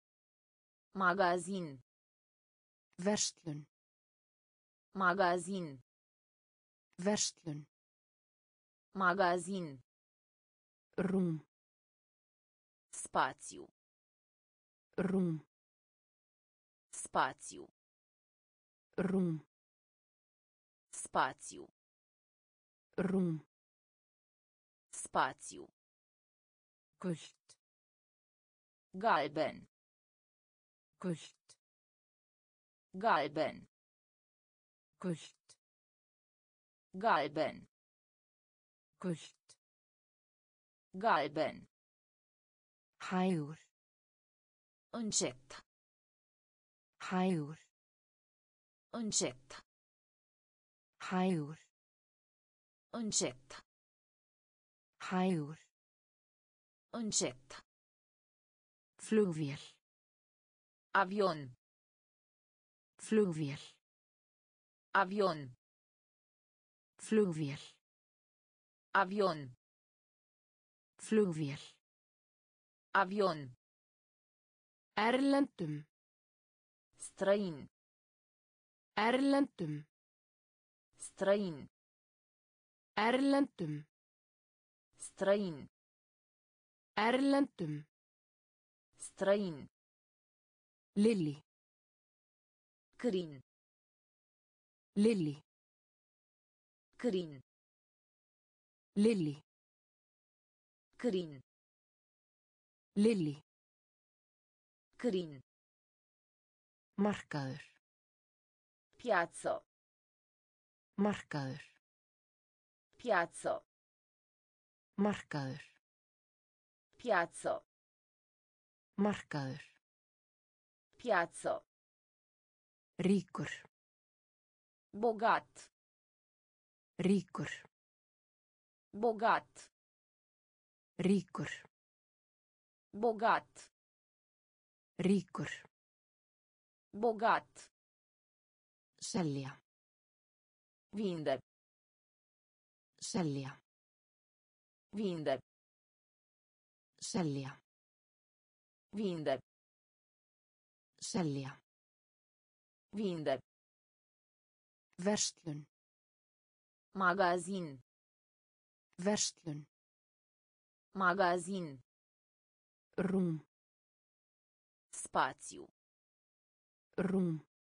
Magazin. Verslun. Magazin. Verslun. Magazin. Rúm. Spațiu. Rúm. Spațiu. Rúm. Spațiu. Rúm. Spațiu. Gult. Galben. Gult. Galben. Gult. Galben. Gult. Galben. Hægur. Încet. Hægur. Încet. Hægur. Încet. Hægur. Încet. Flugvél. Avion. Flugvél. Avion. Flugvél. Avion. Flugvél. Avion. Erlendum. Străin. Erlendum. Străin. Erlendum. Străin. Erlendum. Străin. Lily. Crin. Lily. Crin. Lily. Crin. Lily. Crin. Markaður. Piazzo. Markaður. Piazzo. Markaður. Piazzo. Markaður. Piazzo. Ríkur. Bogat. Ríkur. Bogat. Ríkur. Bogat. Ríkur. Bogat. Selja. Vinde. Selja. Vinde. Selja. Vinde. Selja. Vinde. Verslun. Magazin. Verslun. Magazin. Rúm. Spațiu. Rúm.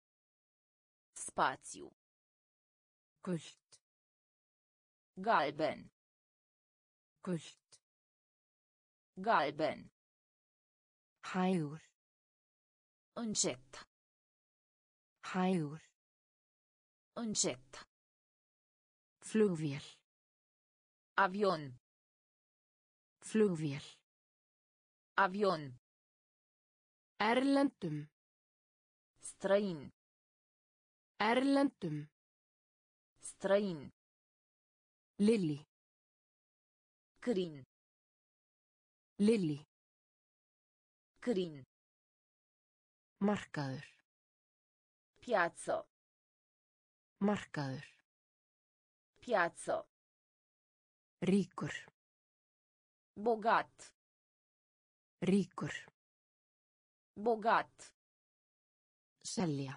Spațiu. Gult. Galben. Gult. Galben. Hægur. Încet. Hægur. Încet. Flugvél. Avion. Flugvél. Avion. Erlendum. Străin. Erlendum. Străin. Lily. Crin. Lily. Crin. Markaður. Piazzo. Markaður. Piazzo. Ríkur. Bogat. Ríkur. Bogat. Selja.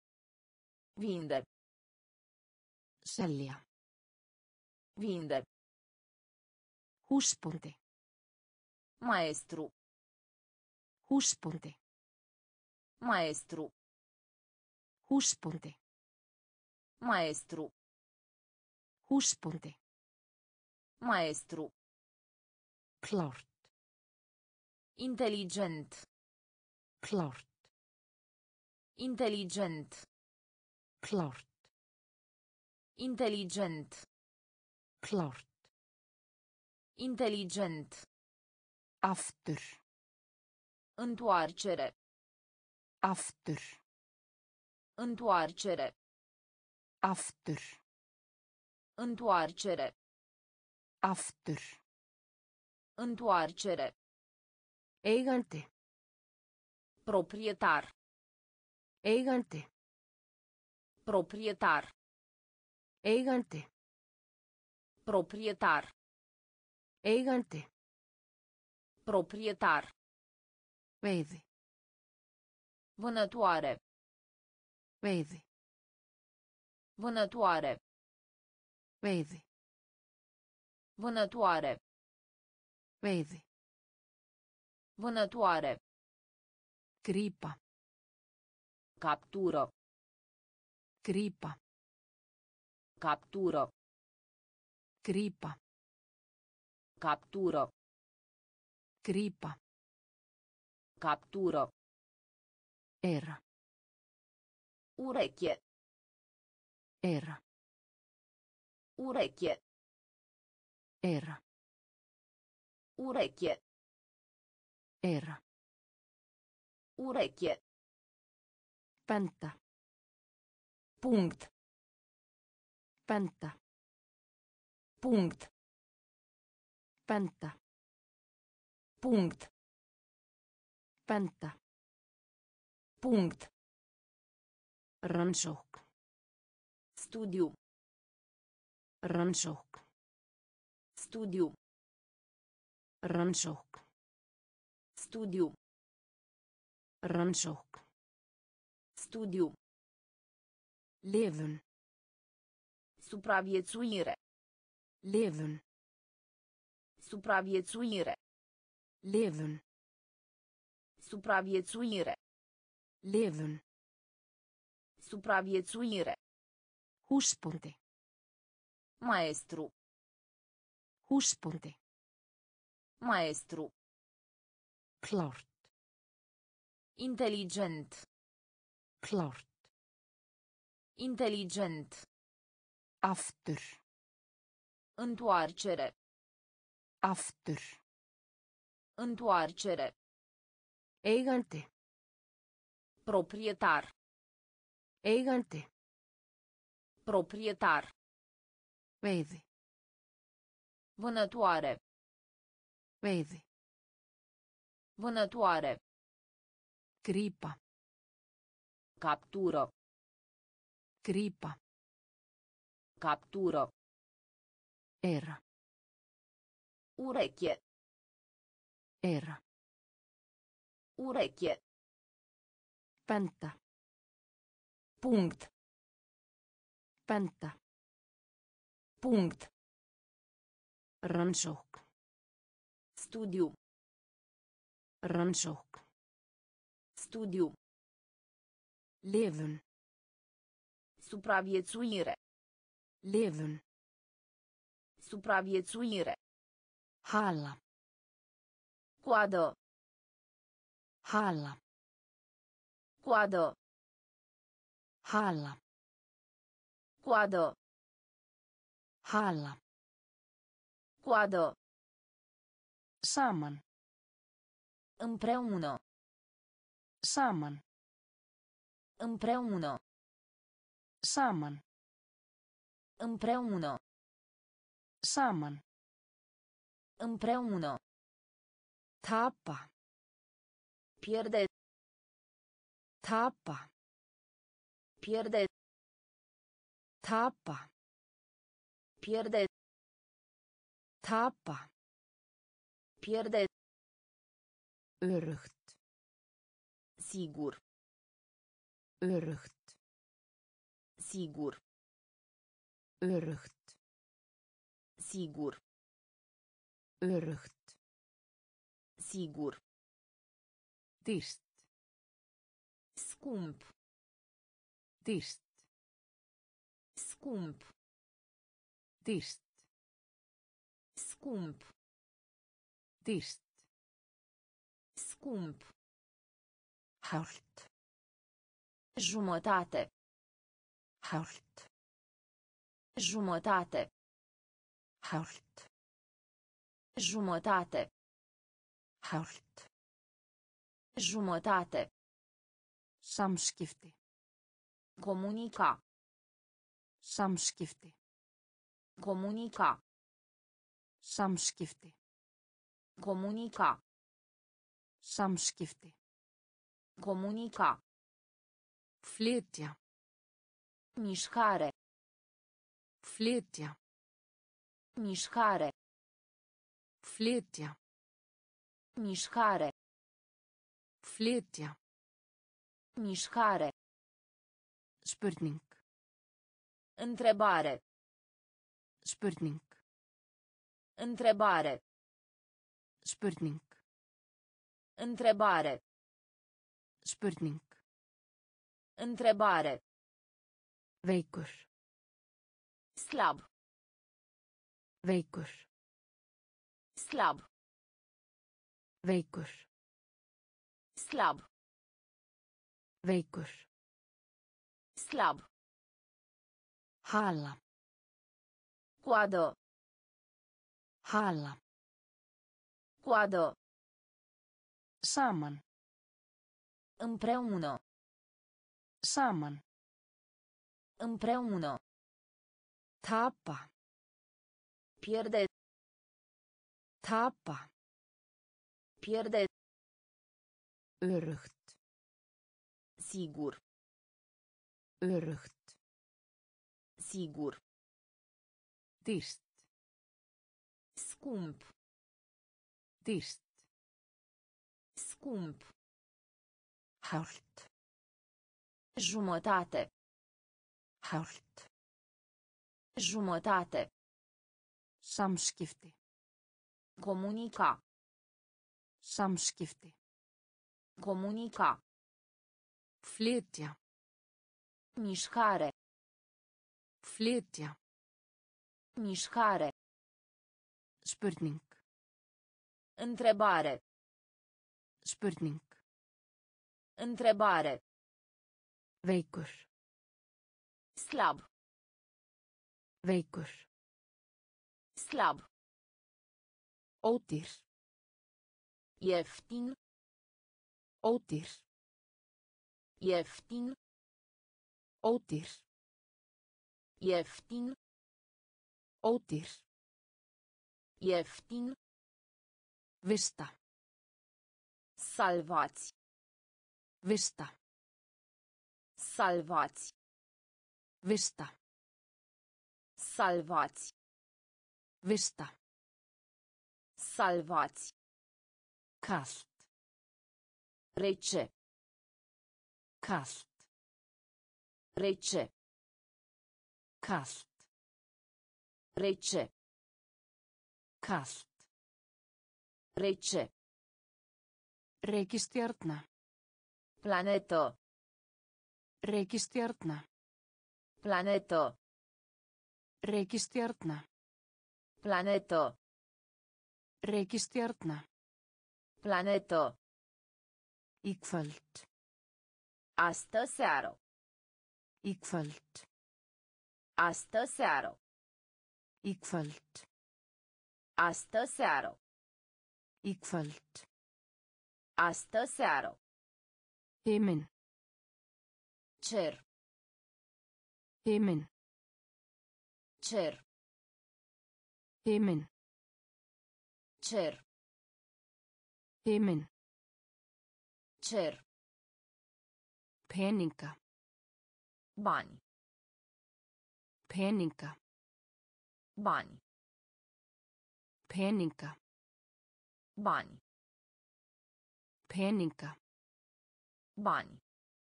Vinde. Selja. Vinde. Húsbóndi. Maestru. Húsbóndi. Maestru. Húsbóndi. Maestru. Húsbóndi. Maestru. Klárt. Inteligent. Klárt. Inteligent. Klárt. Inteligent. Klárt. Inteligent. Aftur. Întoarcere. Aftur. Întoarcere. Aftur. Întoarcere. Aftur. Întoarcere. Eigandi. Proprietar. Eigandi. Proprietar. Eigandi. Proprietar. Eigandi. Proprietar. Veiði. Vânătoare. Veiði. Vânătoare. Veiði. Vânătoare. Veiði. Vânătoare. Grípa. Captură. Grípa. Captură. Grípa. Captură. Grípa. Captură. Era. Ureche. Era. Ureche. Era. Ureche. Era. Ureche. Benda. Punct. Benda. Punct. Benda. Punct. Benda. Punct. Rannsókn. Studiu. Rannsókn. Studiu. Rannsókn. Studiu. Rannsókn. Studiu. Lifun. Supraviețuire. Lifun. Supraviețuire. Lifun. Supraviețuire. Lifun. Supraviețuire. Húsbóndi. Maestru. Húsbóndi. Maestru. Klárt. Inteligent. Klárt. Inteligent. Aftur. Întoarcere. Aftur. Întoarcere. Eigandi. Proprietar. Eigandi. Proprietar. Veiði. Vânătoare. Veiði. Vânătoare. Grípa. Captură. Grípa. Captură. Era. Ureche. Era. Ureche. Benda. Punct. Benda. Punct. Rannsókn. Studiu. Rannsókn. Studiu. Lifun. Supraviețuire. Lifun. Supraviețuire. Hala. Coadă. Hala. Coadă. Hala. Coadă. Hala. Coadă. Saman. Împreună. Saman. Împreună. Saman. Împreună. Saman. Împreună. Tapa. Pierde. Tapa. Pierde. Tapa. Pierde. Tapa. Pierde. Öruggt. Sigur. Öruggt. Sigur. Öruggt. Sigur. Öruggt. Sigur. Dýrt. Scump. Dýrt. Scump. Dýrt. Scump. Dýrt. Scump. Hálft. Jumătate. Hálft. Jumătate. Hálft. Jumătate. Hálft. Jumătate. Samskipti. Comunica. Samskipti. Comunica. Samskipti. Comunica. Samskipti. Comunica. Flytja. Mișcare. Flytja. Mișcare. Flytja. Mișcare. Flytja. Mișcare. Spurning. Întrebare. Spurning. Întrebare. Spurning. Întrebare. Spurning. Întrebare. Veikur. Slab. Veikur. Slab. Veikur. Slab. Veikur. Slab. Hala. Coadă. Hala. Coadă. Saman. Împreună. Saman. Împreună. Tapa. Pierde. Tapa. Pierde. Öruggt. Sigur. Öruggt. Sigur. Dýrt. Scump. Dýrt. Scump. Hálft. Jumătate. Hálft. Jumătate. Samskipti. Comunica. Samskipti. Comunica. Flytja. Mișcare. Flytja. Mișcare. Spurning. Întrebare. Spurning. Întrebare. Veikur. Slab. Veikur. Slab. Ódýr. Ieftin. Ódýr. Ieftin. Ódýr. Ieftin. Ódýr. Ieftin. Vista. Salvați. Vista. Salvați. Vista. Salvați. Vista. Salvați. Kalt. Rece. Kalt. Rece. Kalt. Rece. Kalt. Rece. Reikistjarna. Planetă. Reikistjarna. Planetă. Reikistjarna. Planetă. Reikistjarna. Planetă. Í kvöld. Astă seară. Í kvöld. Astă seară. Í kvöld. Astă seară. Í kvöld. Astă seară. Himin. Cer. Himin. Cer. Himin. Cer. Himin. Cer. Peninga. Bani. Peninga. Bani. Peninga. Bani. Peninga. Bani.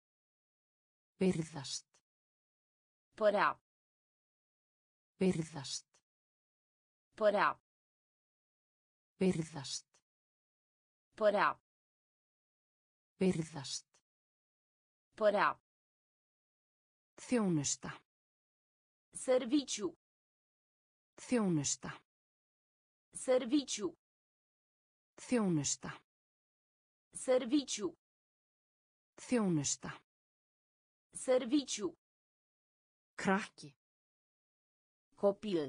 Virðast. Părea. Virðast. Părea. Virðast. Părea. Virðast. Părea. Þjónusta. Serviciu. Þjónusta. Serviciu. Þjónusta. Serviciu. Þjónusta. Serviciu. Krakki. Copil.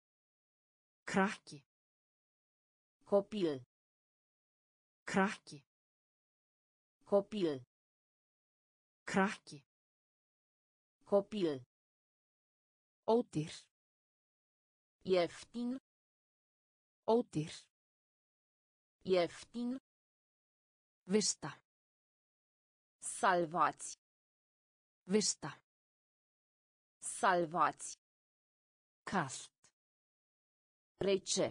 Krakki. Copil. Krakki. Copil. Krakki. Copil. Ódýr. Ieftin. Ódýr. Ieftin. Vista. Salvați. Vista. Salvați. Kalt. Rece.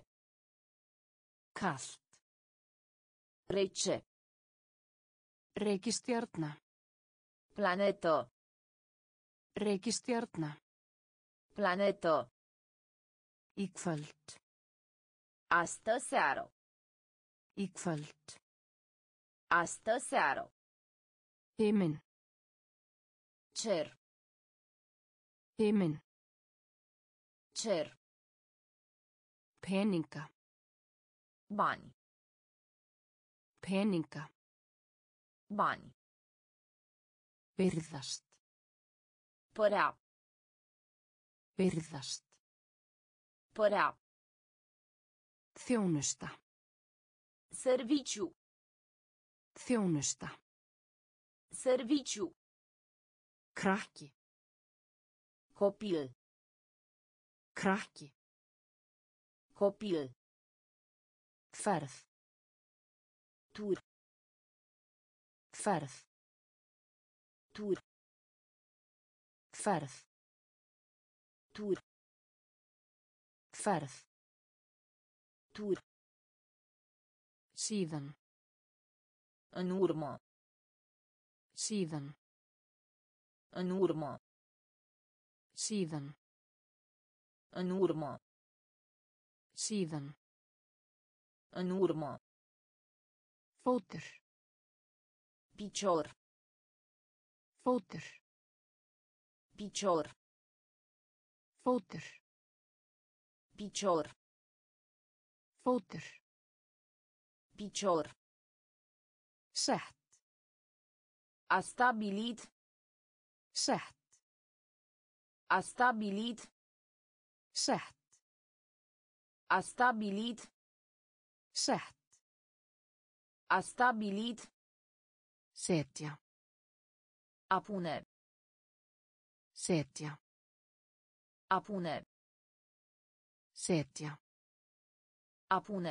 Kalt. Rece. Reikistjarna. Planetă. Reikistjarna. Planetă. Í kvöld. Astă seară. Í kvöld. Astă seară. Himin. Cer. Himin. Cer. Peninga. Bani. Peninga. Bani. Virðast. Părea. Virðast. Părea. Þjónusta. Serviciu. Þjónusta. Serviciu. Krakki. Copil. Krakki. Copil. Ferð. Tur. Ferð. Tur. Ferð. Tur. Ferð. Tur. Síðan. În urmă. Síðan. În urmă. Síðan. În urmă. Síðan. În urmă. Fótur. Picior. Fótur. Picior. Fótur. Picior. Fótur. Picior. Sett. A stabilit. Sett. A stabilit. Sett. A stabilit. Sett. A stabilit. Setja. A pune. Setja. A pune. Setja. A pune.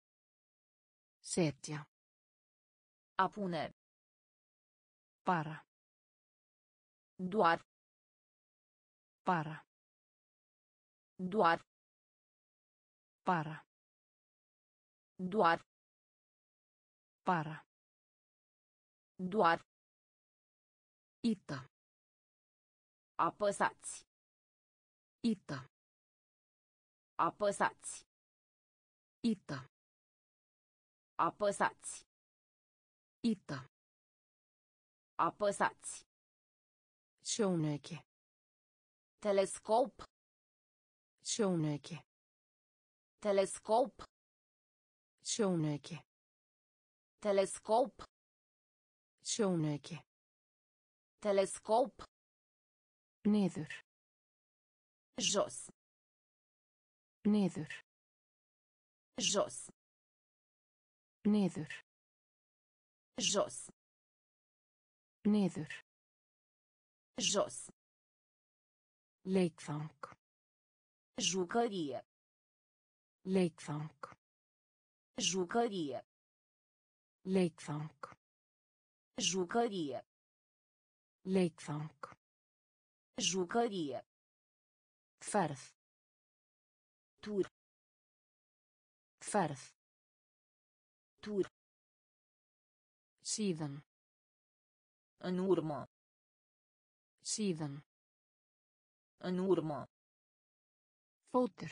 Setja. A pune. Bara. Doar. Bara. Doar. Bara. Doar. Bara. Doar. Ita. Apăsați. Ita. Apăsați. Ita. Apăsați. Ita. Apăsați. Sjónauki. Telescop. Sjónauki. Telescop. Sjónauki. Telescop. Sjónauki. Telescop. Niður. Jos. Niður. Jos. Niður. Jos. Niður. Jos. Leikfang. Jucărie. Leikfang. Jucărie. Leikfang. Jucărie. Leikfang. Jucărie. Ferð. Tur. Ferð. Tur. Síðan. În urmă. Síðan. În urmă. Fótur.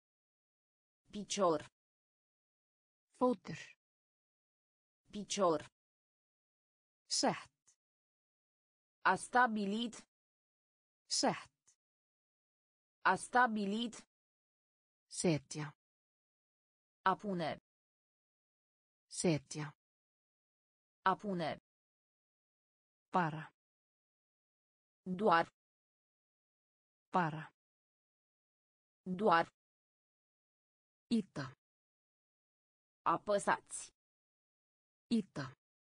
Picior. Fótur. Picior. Sett. A stabilit. Sett. A stabilit. Setja. A pune. Setja. A pune. Bara. Doar. Bara. Doar. Ita. Apăsați. Ita.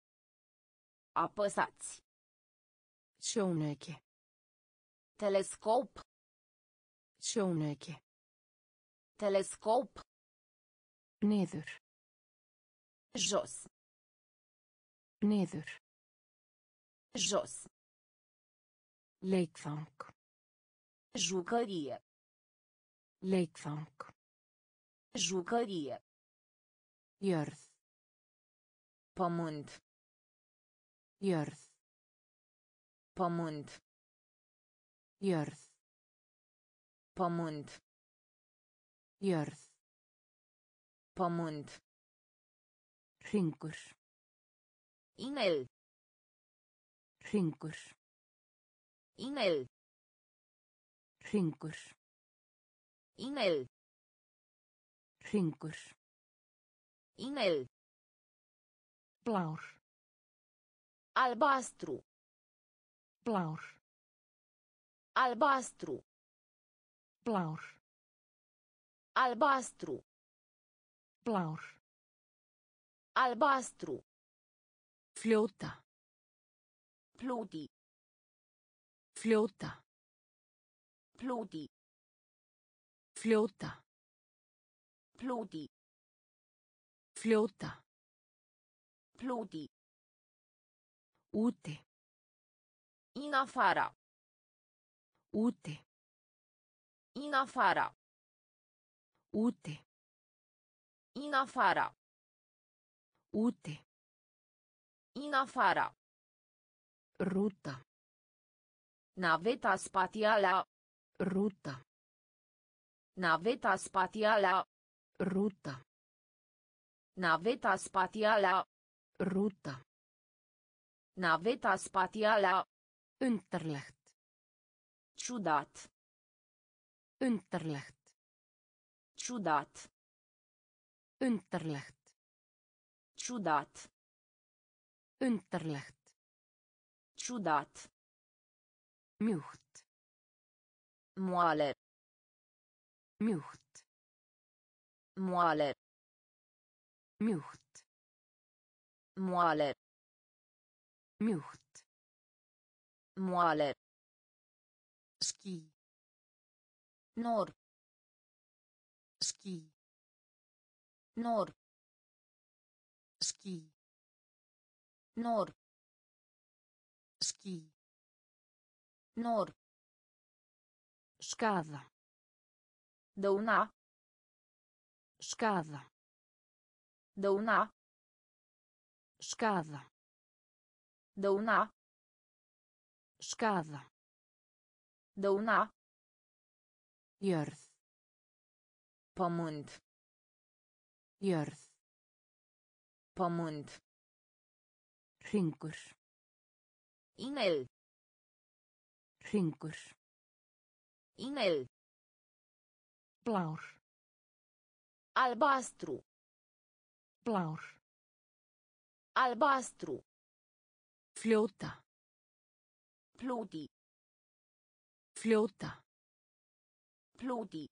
Apăsați. Sjónauki. Telescop. Sjónauki. Telescop. Niður. Jos. Niður. Jos. Leikfang. Jucărie. Leikfang. Jucărie. Jörð. Pământ. Jörð. Pământ. Jörð. Pământ. Jörð. Pământ. Hringur. Inel. Hringur. Inel. Hringur. Inel. Hringur. Inel. Blár. Albastru. Blár. Albastru. Blár. Albastru. Blár. Albastru. Fljóta. Pluti. Fljóta. Pluti. Fljóta. Pluti. Fljóta. Pluti. Úti. In afara. Úti. In afara. Úti. In afara. Úti. In afara. Ruta. Naveta spațială. Ruta. Naveta spațială. Ruta. Naveta spațială. Ruta. Naveta spațială. Undarlegt. Ciudat. Undarlegt. Ciudat. Undarlegt. Ciudat. Undarlegt. Ciudat. Mjukt. Moale. Mjukt. Moale. Mjukt. Moale. Mjukt. Moale. Ski. Nor. Ski. Nor. Ski. Nor. Ski. Nor. Skada. Dăuna. Skada. Dăuna. Skada. Dăuna. Skada. Dăuna. Jörð. Pământ. Jörð. Pământ. Hringur. Inel. Hringur. Inel. Blár. Albastru. Blár. Albastru. Fljóta. Pluti. Fljóta. Pluti.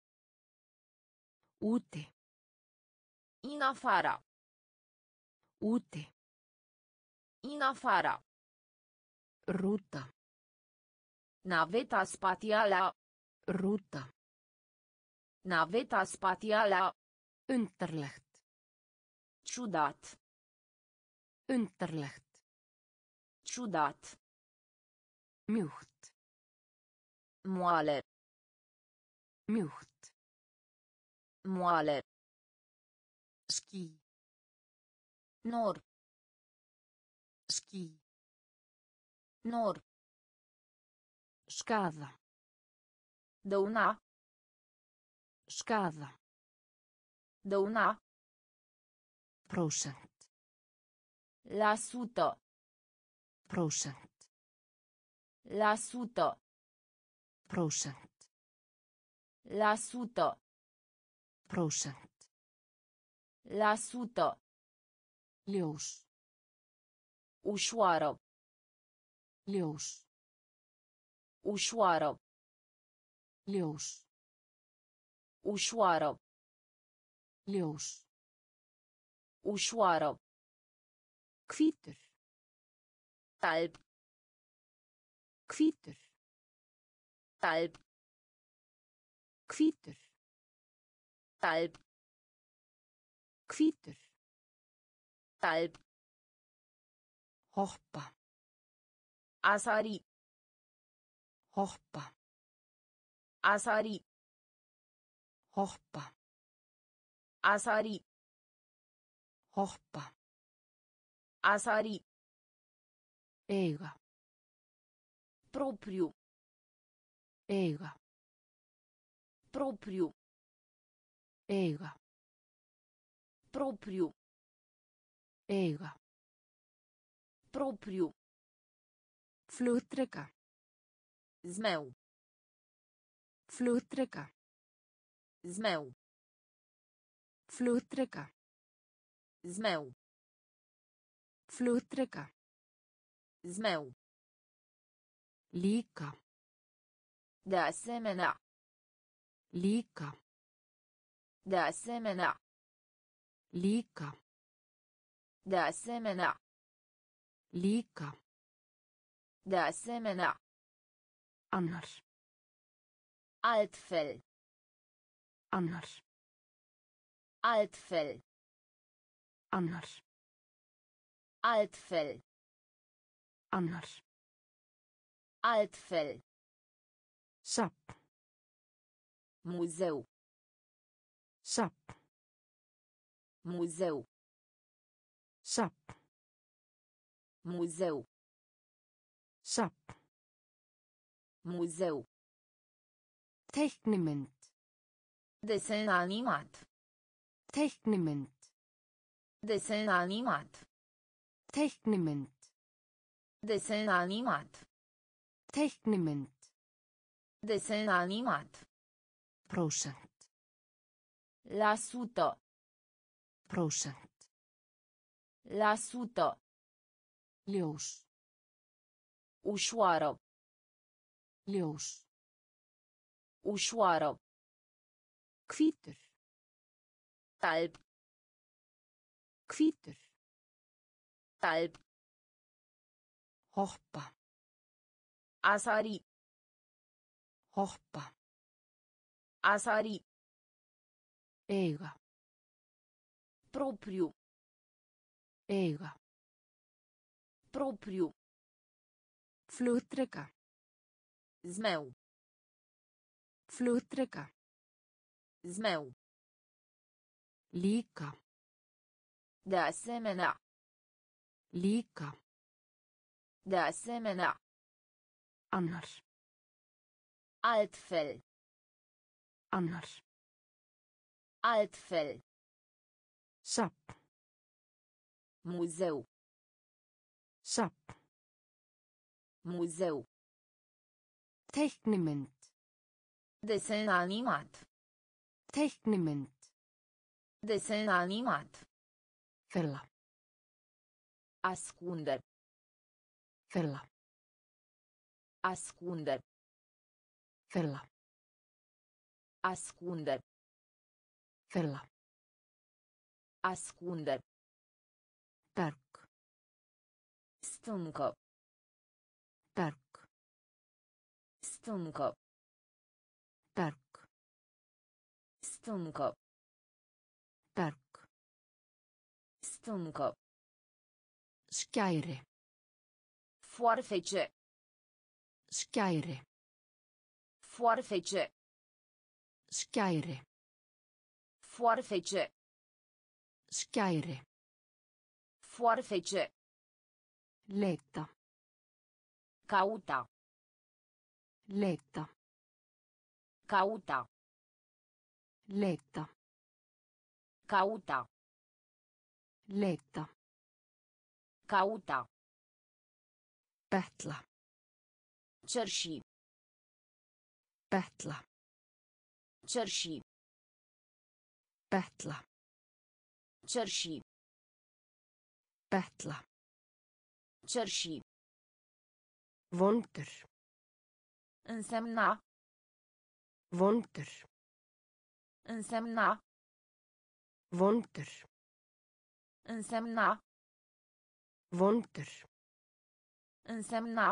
Úti. In afara. Úti. In afara. Ruta. Naveta spațială. Ruta. Naveta spațială. Undarlegt. Ciudat. Undarlegt. Ciudat. Mjukt. Moale. Mjukt. Moale. Ski. Nor. Ski. Nor. Skada. Dăuna. Skada. Dăuna. Prósent. La sută. Prósent. La sută. Prósent. La sută. Prósent. La sută. Ljós. Ușoară. Ljós. Ușoară. Ljós. Ușoară. Ljós. Ușoară. Hvítur. Alb. Hvítur. Alb. Hvítur. Alb. Hvítur. Alb. Hoppa. Asari. Hoppa. Asari. Hoppa. Asari. Hoppa. Asari. Eiga. Propriu. Eiga. Propriu. Eiga. Propriu. Eiga. Propriu. Flugdreka. Zmeu. Flugdreka. Zmeu. Flugdreka. Zmeu. Flugdreka. Zmeu. Lika. De asemenea. Lika. De asemenea. Lika. De asemenea. Lika. De asemenea. Annar. Altfel. Annar. Altfel. Annar. Altfel. Annar. Altfel. Sap. Muzeu. Sap. Muzeu. Sap. Muzeu. Sap. Muzeu. Teiknimynd. Desen animat. Teiknimynd. Desen animat. Teiknimynd. Desen animat. Teiknimynd. Desen animat. Prósent. La sută. Prósent. La sută. Ljós. Ușoară. Ljós. Ușoară. Hvítur. Alb. Hvítur. Alb. Hoppa. A sări. Hoppa. A sări. Eiga. Propriu. Eiga. Propriu. Flugdreka. Zmeu. Flugdreka. Zmeu. Líka. De asemenea. Líka. De asemenea. Annar. Altfel. Annar. Altfel. Sap. Muzeu. Sap. Muzeu. Teiknimynd. Desen animat. Teiknimynd. Desen animat. Fela. Ascunde. Fela. Ascunde. Fela. Ascunde. Fela. Ascunde. Berg. Stâncă. Berg. Stâncă. Berg. Stâncă. Berg. Stâncă. Skæri. Foarfece. Skæri. Foarfece. Skæri. Foarfece. Skæri. Foarfece. Leta. Cauta. Leta. Cauta. Leta. Cauta. Leta. Cauta. Betla. Cerși. Betla. Cerși. Betla. Cerși. Betla. Cerși. Vondur. Însemna. Vondur. Însemna. Vondur. Însemna. Vondur. Însemna.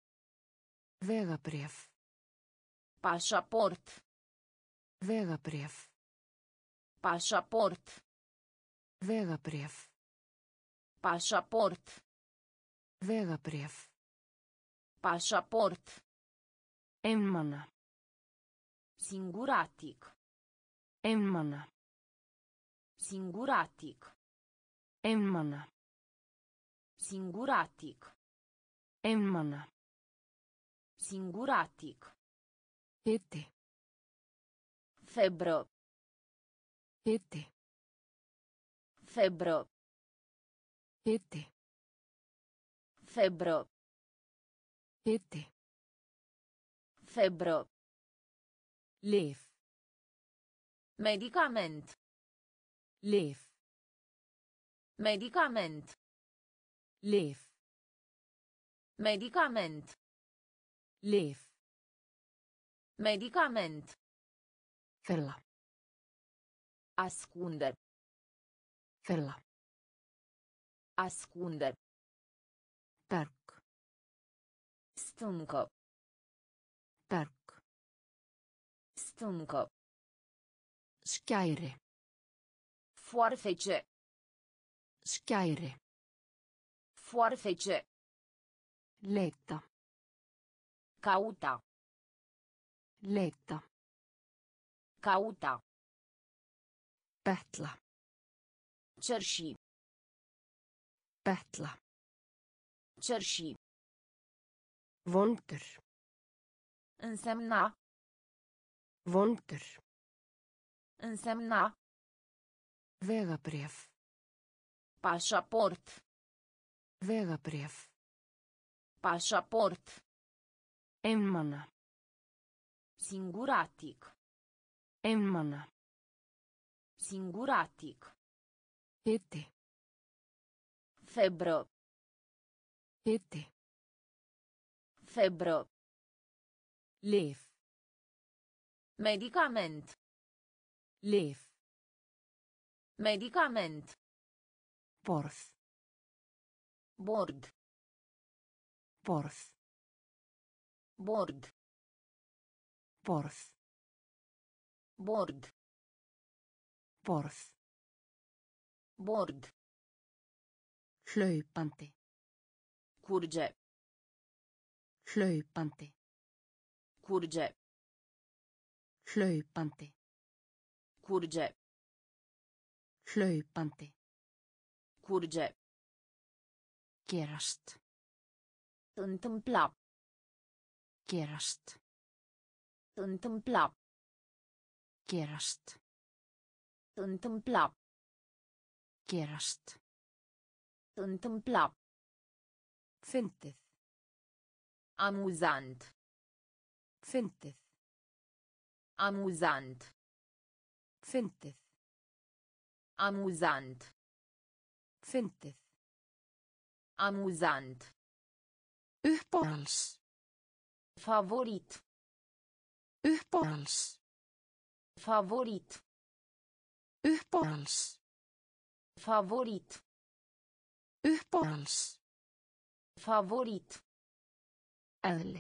Vegabréf. Pașaport. Vegabréf. Pașaport. Vegabréf. Pașaport. Vegabréf. Pașaport. Einmana. Singuratic. Einmana. Singuratic. Einmana. Singuratic. Einmana. Singuratic. Hiti. Febră. Hiti. Febră. Hiti. Febră. Hiti. Febră. Lyf. Medicament. Lyf. Medicament. Lyf. Medicament. Lyf. Medicament. Fela. Ascunde. Fela. Ascunde. Berg. Stâncă. Berg. Stâncă. Skæri. Foarfece. Skæri. Foarfece. Leita. Cauta. Leita. Cauta. Betla. Cerși. Betla. Cerși. Vondur. Însemna. Vondur. Însemna. Vegabréf. Pașaport. Vegabréf. Pașaport. Einmana. Singuratic. Einmana. Singuratic. Hiti. Febră. Hiti. Febră. Lyf. Medicament. Lyf. Medicament. Borð. Bord. Borð. Bord. Borð. Bord. Borð. Bord. Hlaupandi. Curge. Hlaupandi. Curge. Hlaupandi. Curge. Hlaupandi. Curge. Gerast. Întâmpla. Gerast. Întâmpla. Gerast. Întâmpla. Gerast. Întâmpla. Fyndið. Amuzant. Fyndið. Amuzant. Fyndið. Amuzant. Fyndið. Amuzant. Uppáhalds. Favorit. Uppáhalds. Favorit. Uppáhalds. Favorit. Uppáhalds. Favorit. Eðli.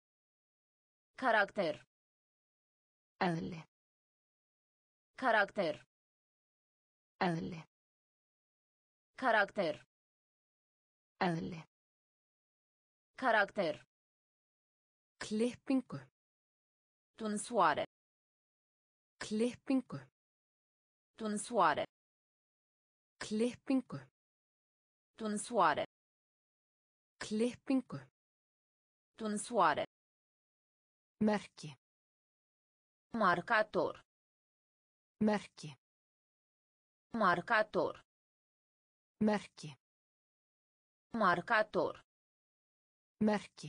Caracter. Eðli. Caracter. Eðli. Caracter. Eðli. Caracter. Klippingu. Tunsoare. Klippingu. Tunsoare. Klippingu. Tunsoare. Klippingu. Tunsoare. Merki. Marcator. Merki. Marcator. Merki. Marcator. Merki.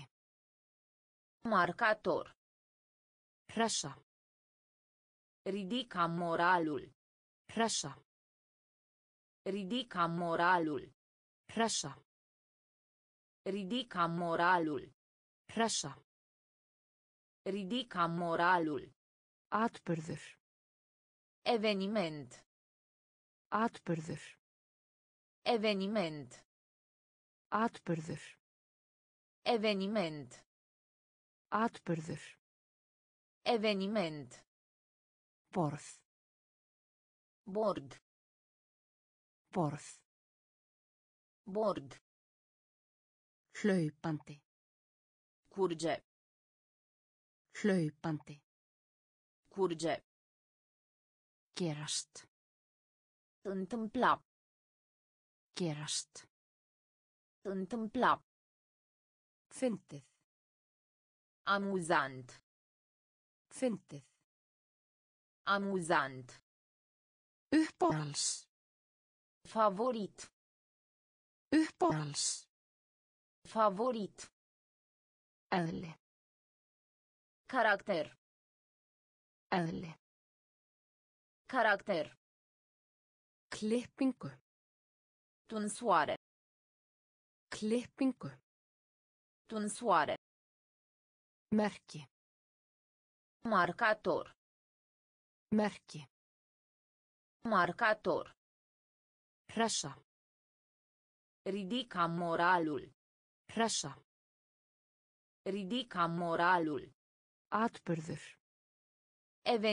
Marcator. Hressa. Ridica moralul. Hressa. Ridica moralul. Hressa. Ridica moralul. Hressa. Ridica moralul. Atburður. Eveniment. Atburður. Eveniment. Atburður. Eveniment. Atburður. Eveniment. Borð. Bord. Borð. Bord. Hlaupandi. Curge. Hlaupandi. Curge. Gerast. Întâmpla. Gerast. Întâmpla. Fyndið. Amuzant. Fyndið. Amuzant. Uppáhalds. Favorit. Uppáhalds. Favorit. Eðli. Caracter. Eðli. Caracter. Klippingu. Tunsoare. Klippingu. Tunsoare. Merki. Marcator. Merki. Marcator. Hressa. Ridica moralul. Hressa. Ridica moralul. Atburður.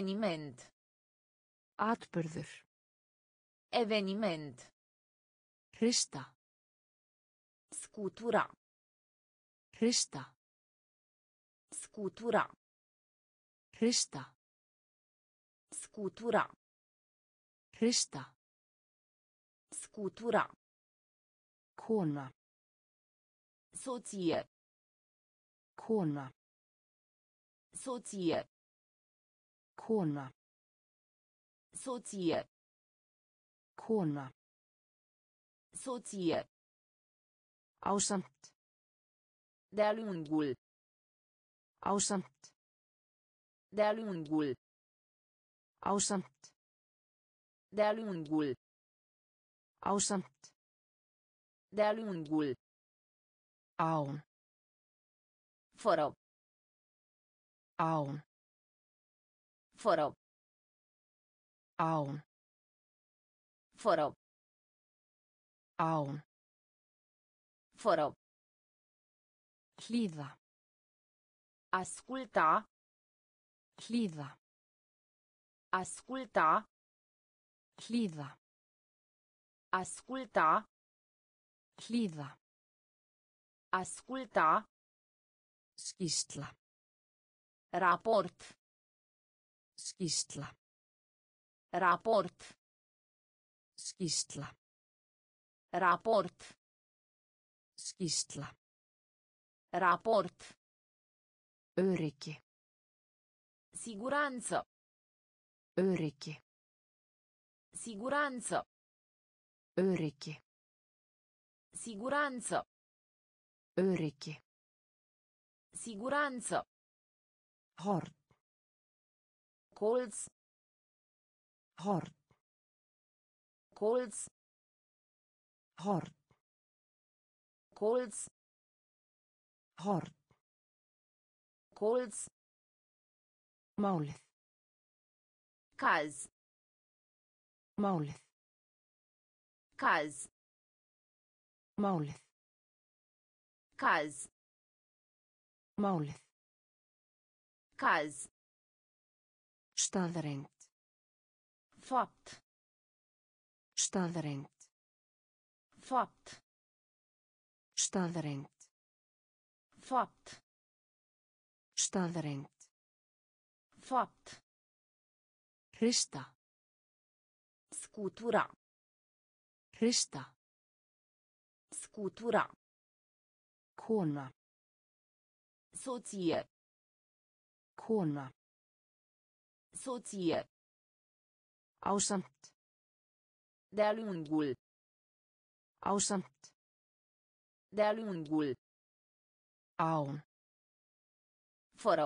Eveniment. Atburður. Eveniment. Hrista. Scutura. Hrista. Scutura. Hrista. Scutura. Hrista. Scutura. Kona. Soție. Kona. Soție. Kona. Soție. Kona. Soție. Ásamt. De-a lungul. Ásamt. De-a lungul. Ásamt. De-a lungul. Ásamt. De-a lungul. Án. Fără. Án. Fără. Án. Fără. Án. Fără. Hlýða. Asculta. Hlýða. Asculta. Hlýða. Asculta. Hlýða. Asculta. Skýrsla. Raport. Skýrsla. Raport. Skýrsla. Raport. Skýrsla. Raport. Öryggi. Siguranță. Öryggi. Siguranță. Öryggi. Siguranță. Öryggi. Siguranță. Horn. Colț. Horn. Colț. Horn. Colț. Horn. Colț. Málið. Caz. Málið. Caz. Málið. Caz. Málið. Caz. Staðreynd. Fapt. Staðreynd. Fapt. Staðreynd. Fapt. Staðreynd. Fapt. Hrista. Scutura. Hrista. Scutura. Kona. Soție. Kona. Soție. Ásamt. De-a lungul. Ásamt. De-a lungul. Án. Fără.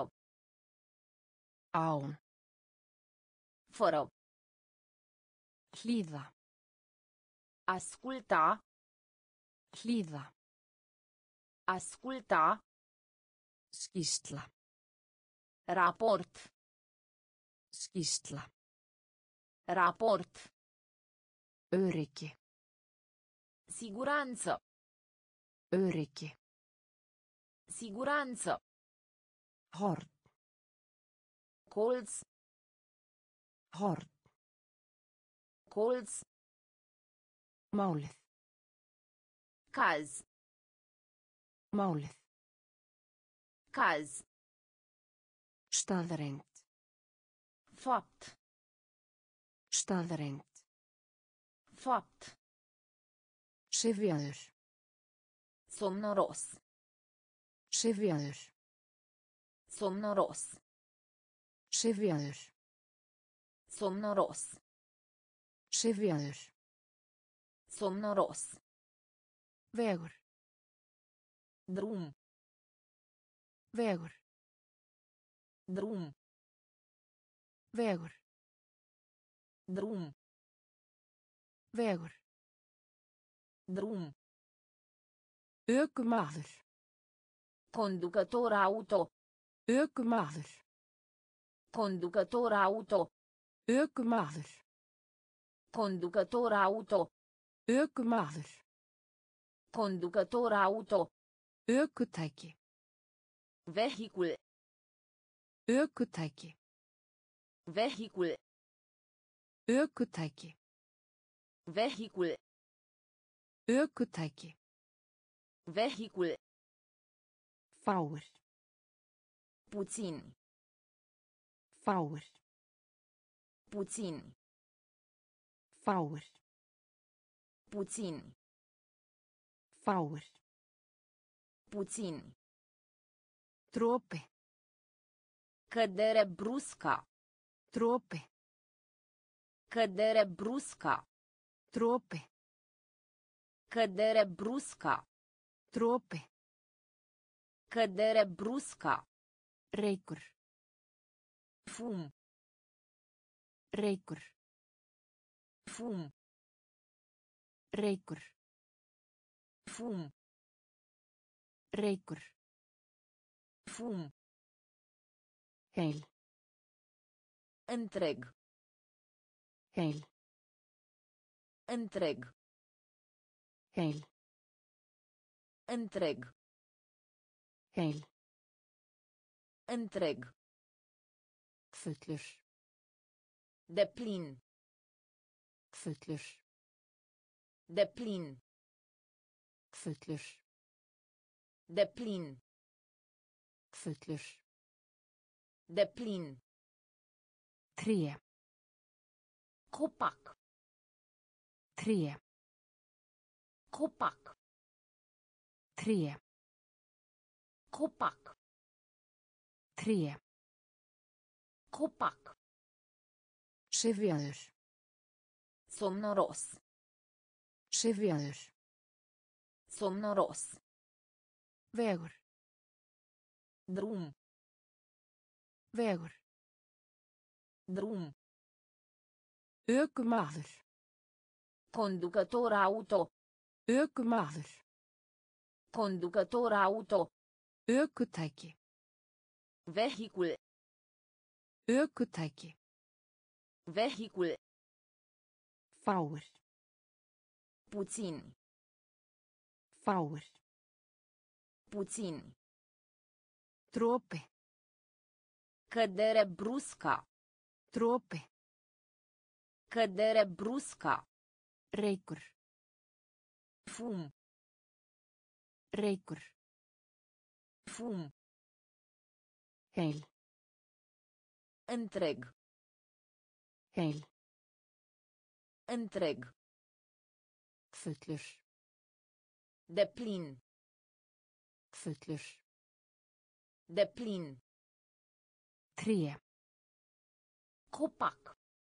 Án. Fără. Hlýða. Asculta. Hlýða. Asculta. Skýrsla. Raport. Skýrsla. Raport. Öryggi. Siguranță. Öryggi. Siguranță. Horn. Colț. Horn. Colț. Málið. Caz. Málið. Caz. Staðreynd. Fapt. Staðreynd. Fapt. Syfjaður. Somnoros. Syfjaður. Somnoros. Syfjaður. Somnoros. Syfjaður. Somnoros. Vegur. Drum. Vegur. Drum. Vegur. Drum. Vegur. Drum. Ökumaður. Conducător auto. Ökumaður. Conducător auto. Ökumaður. Conducător auto. Ökumaður. Conducător auto. Ökutæki. Vehicul. Ökutæki. Vehicul. Ökutæki. Vehicul. Ökutæki. Vehicul. Fáir. Puțini. Fáir. Puțini. Fáir. Puțini. Fáir. Puțini. Dropi. Cădere brusca. Dropi. Cădere brusca. Dropi. Cădere brusca. Dropi. Cădere brusca. Reykur. Fum. Reykur. Fum. Reykur. Fum. Reykur. Fum. Heil. Întreg. Heil. Întreg. Heil. Întreg. Heil. Întreg. Fullur. Deplin. Fullur. Deplin. Fullur. Deplin. Fullur. Deplin. Tré. Copac. Tré. Copac. Tré. Copac. Tré. Copac. Syfjaður. Somnoros. Syfjaður. Somnoros. Vegur. Drum. Vegur. Drum. Ökumaður. Conducător auto. Ökumaður. Conducător auto. Ökutæki. Vehicul. Ökutæki. Vehicul. Fáir. Puțini. Fáir. Puțini. Dropi. Cădere brusca. Dropi. Cădere brusca. Reykur. Fum. Reykur. Fum. Heil. Întreg. Heil. Întreg. Fullur. Deplin. Fullur. Deplin. Tré. Copac.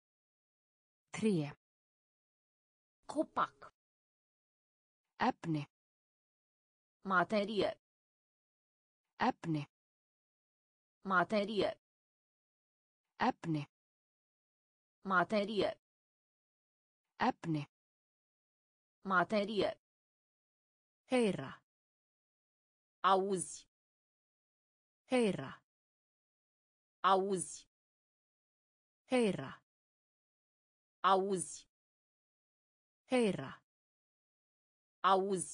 Tré. Copac. Efni. Materie. Efni. Materie. Efni. Materie. Efni. Materie. Heyra. Auzi. Heyra. Auzi. Heyra. Auzi. Heyra. Auzi.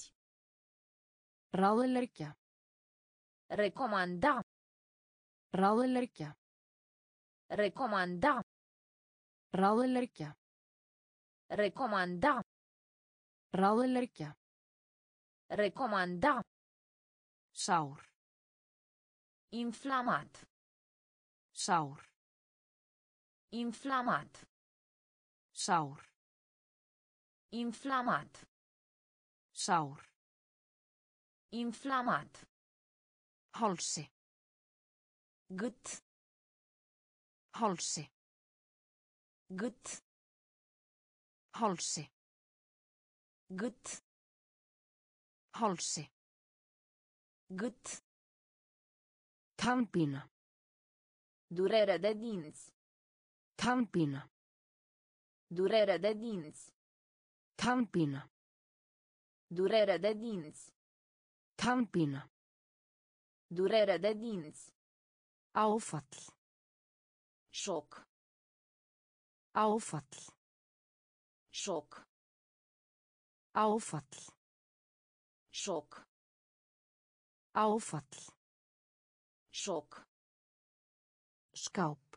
Ráðleggja. Recomanda. Ráðleggja. Recomanda. Ráðleggja. Recomanda. Ráðleggja. Recomanda. Sár. Inflamat. Sár. Inflamat. Sár. Inflamat. Sár. Inflamat. Hálsi. Gât. Hálsi. Gât. Hálsi. Gât. Hálsi. Gât. Tannpína. Durere de dinți. Tannpína. Durere de dinți. Tannpína. Durere de dinți. Tannpína. Durere de dinți. Áfall. Șoc. Áfall. Șoc. Áfall. Șoc. Áfall. Șoc. Skáp.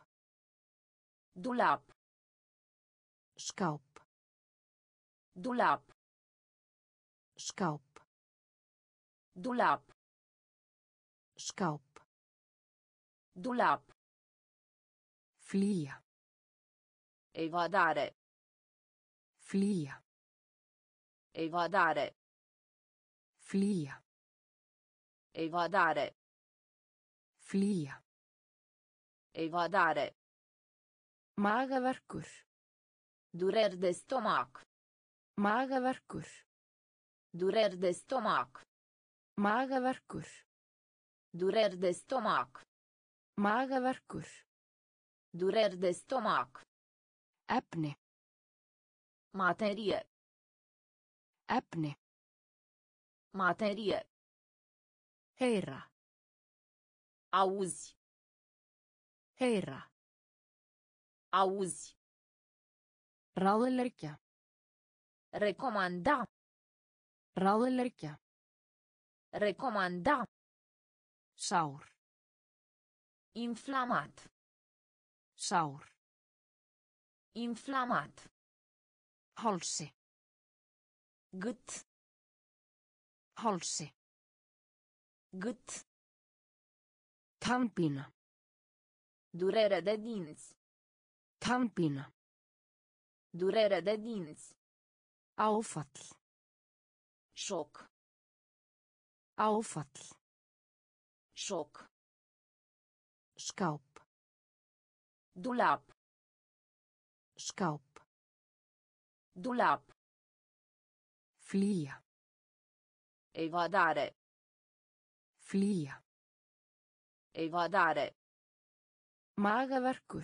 Dulap. Skáp. Dulap. Skáp. Dulap. Skáp. Dulap. Flýja. Evadare. Flýja. Evadare. Flýja. Evadare. Flýja. Evadare. Magaverkur. Dureri de stomac. Magaverkur. Dureri de stomac. Magaverkur. Dureri de stomac. Magaverkur. Dureri de stomac. Efni. Materie. Efni. Materie. Heyra. Auzi. Heyra. Auzi. Ráðleggja. Recomanda. Ráðleggja. Recomanda. Sár. Inflamat. Sár. Inflamat. Hálsi. Gât. Hálsi. Gât. Tannpína. Durere de dinți. Tannpína. Durere de dinți. Áfall. Șoc. Áfall. Șoc. Skáp. Dulap. Skáp. Dulap. Flýja. Evadare. Flýja. Evadare. Magaverkur.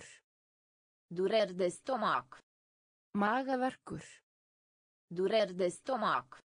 Dureri de stomac. Magaverkur. Dureri de stomac.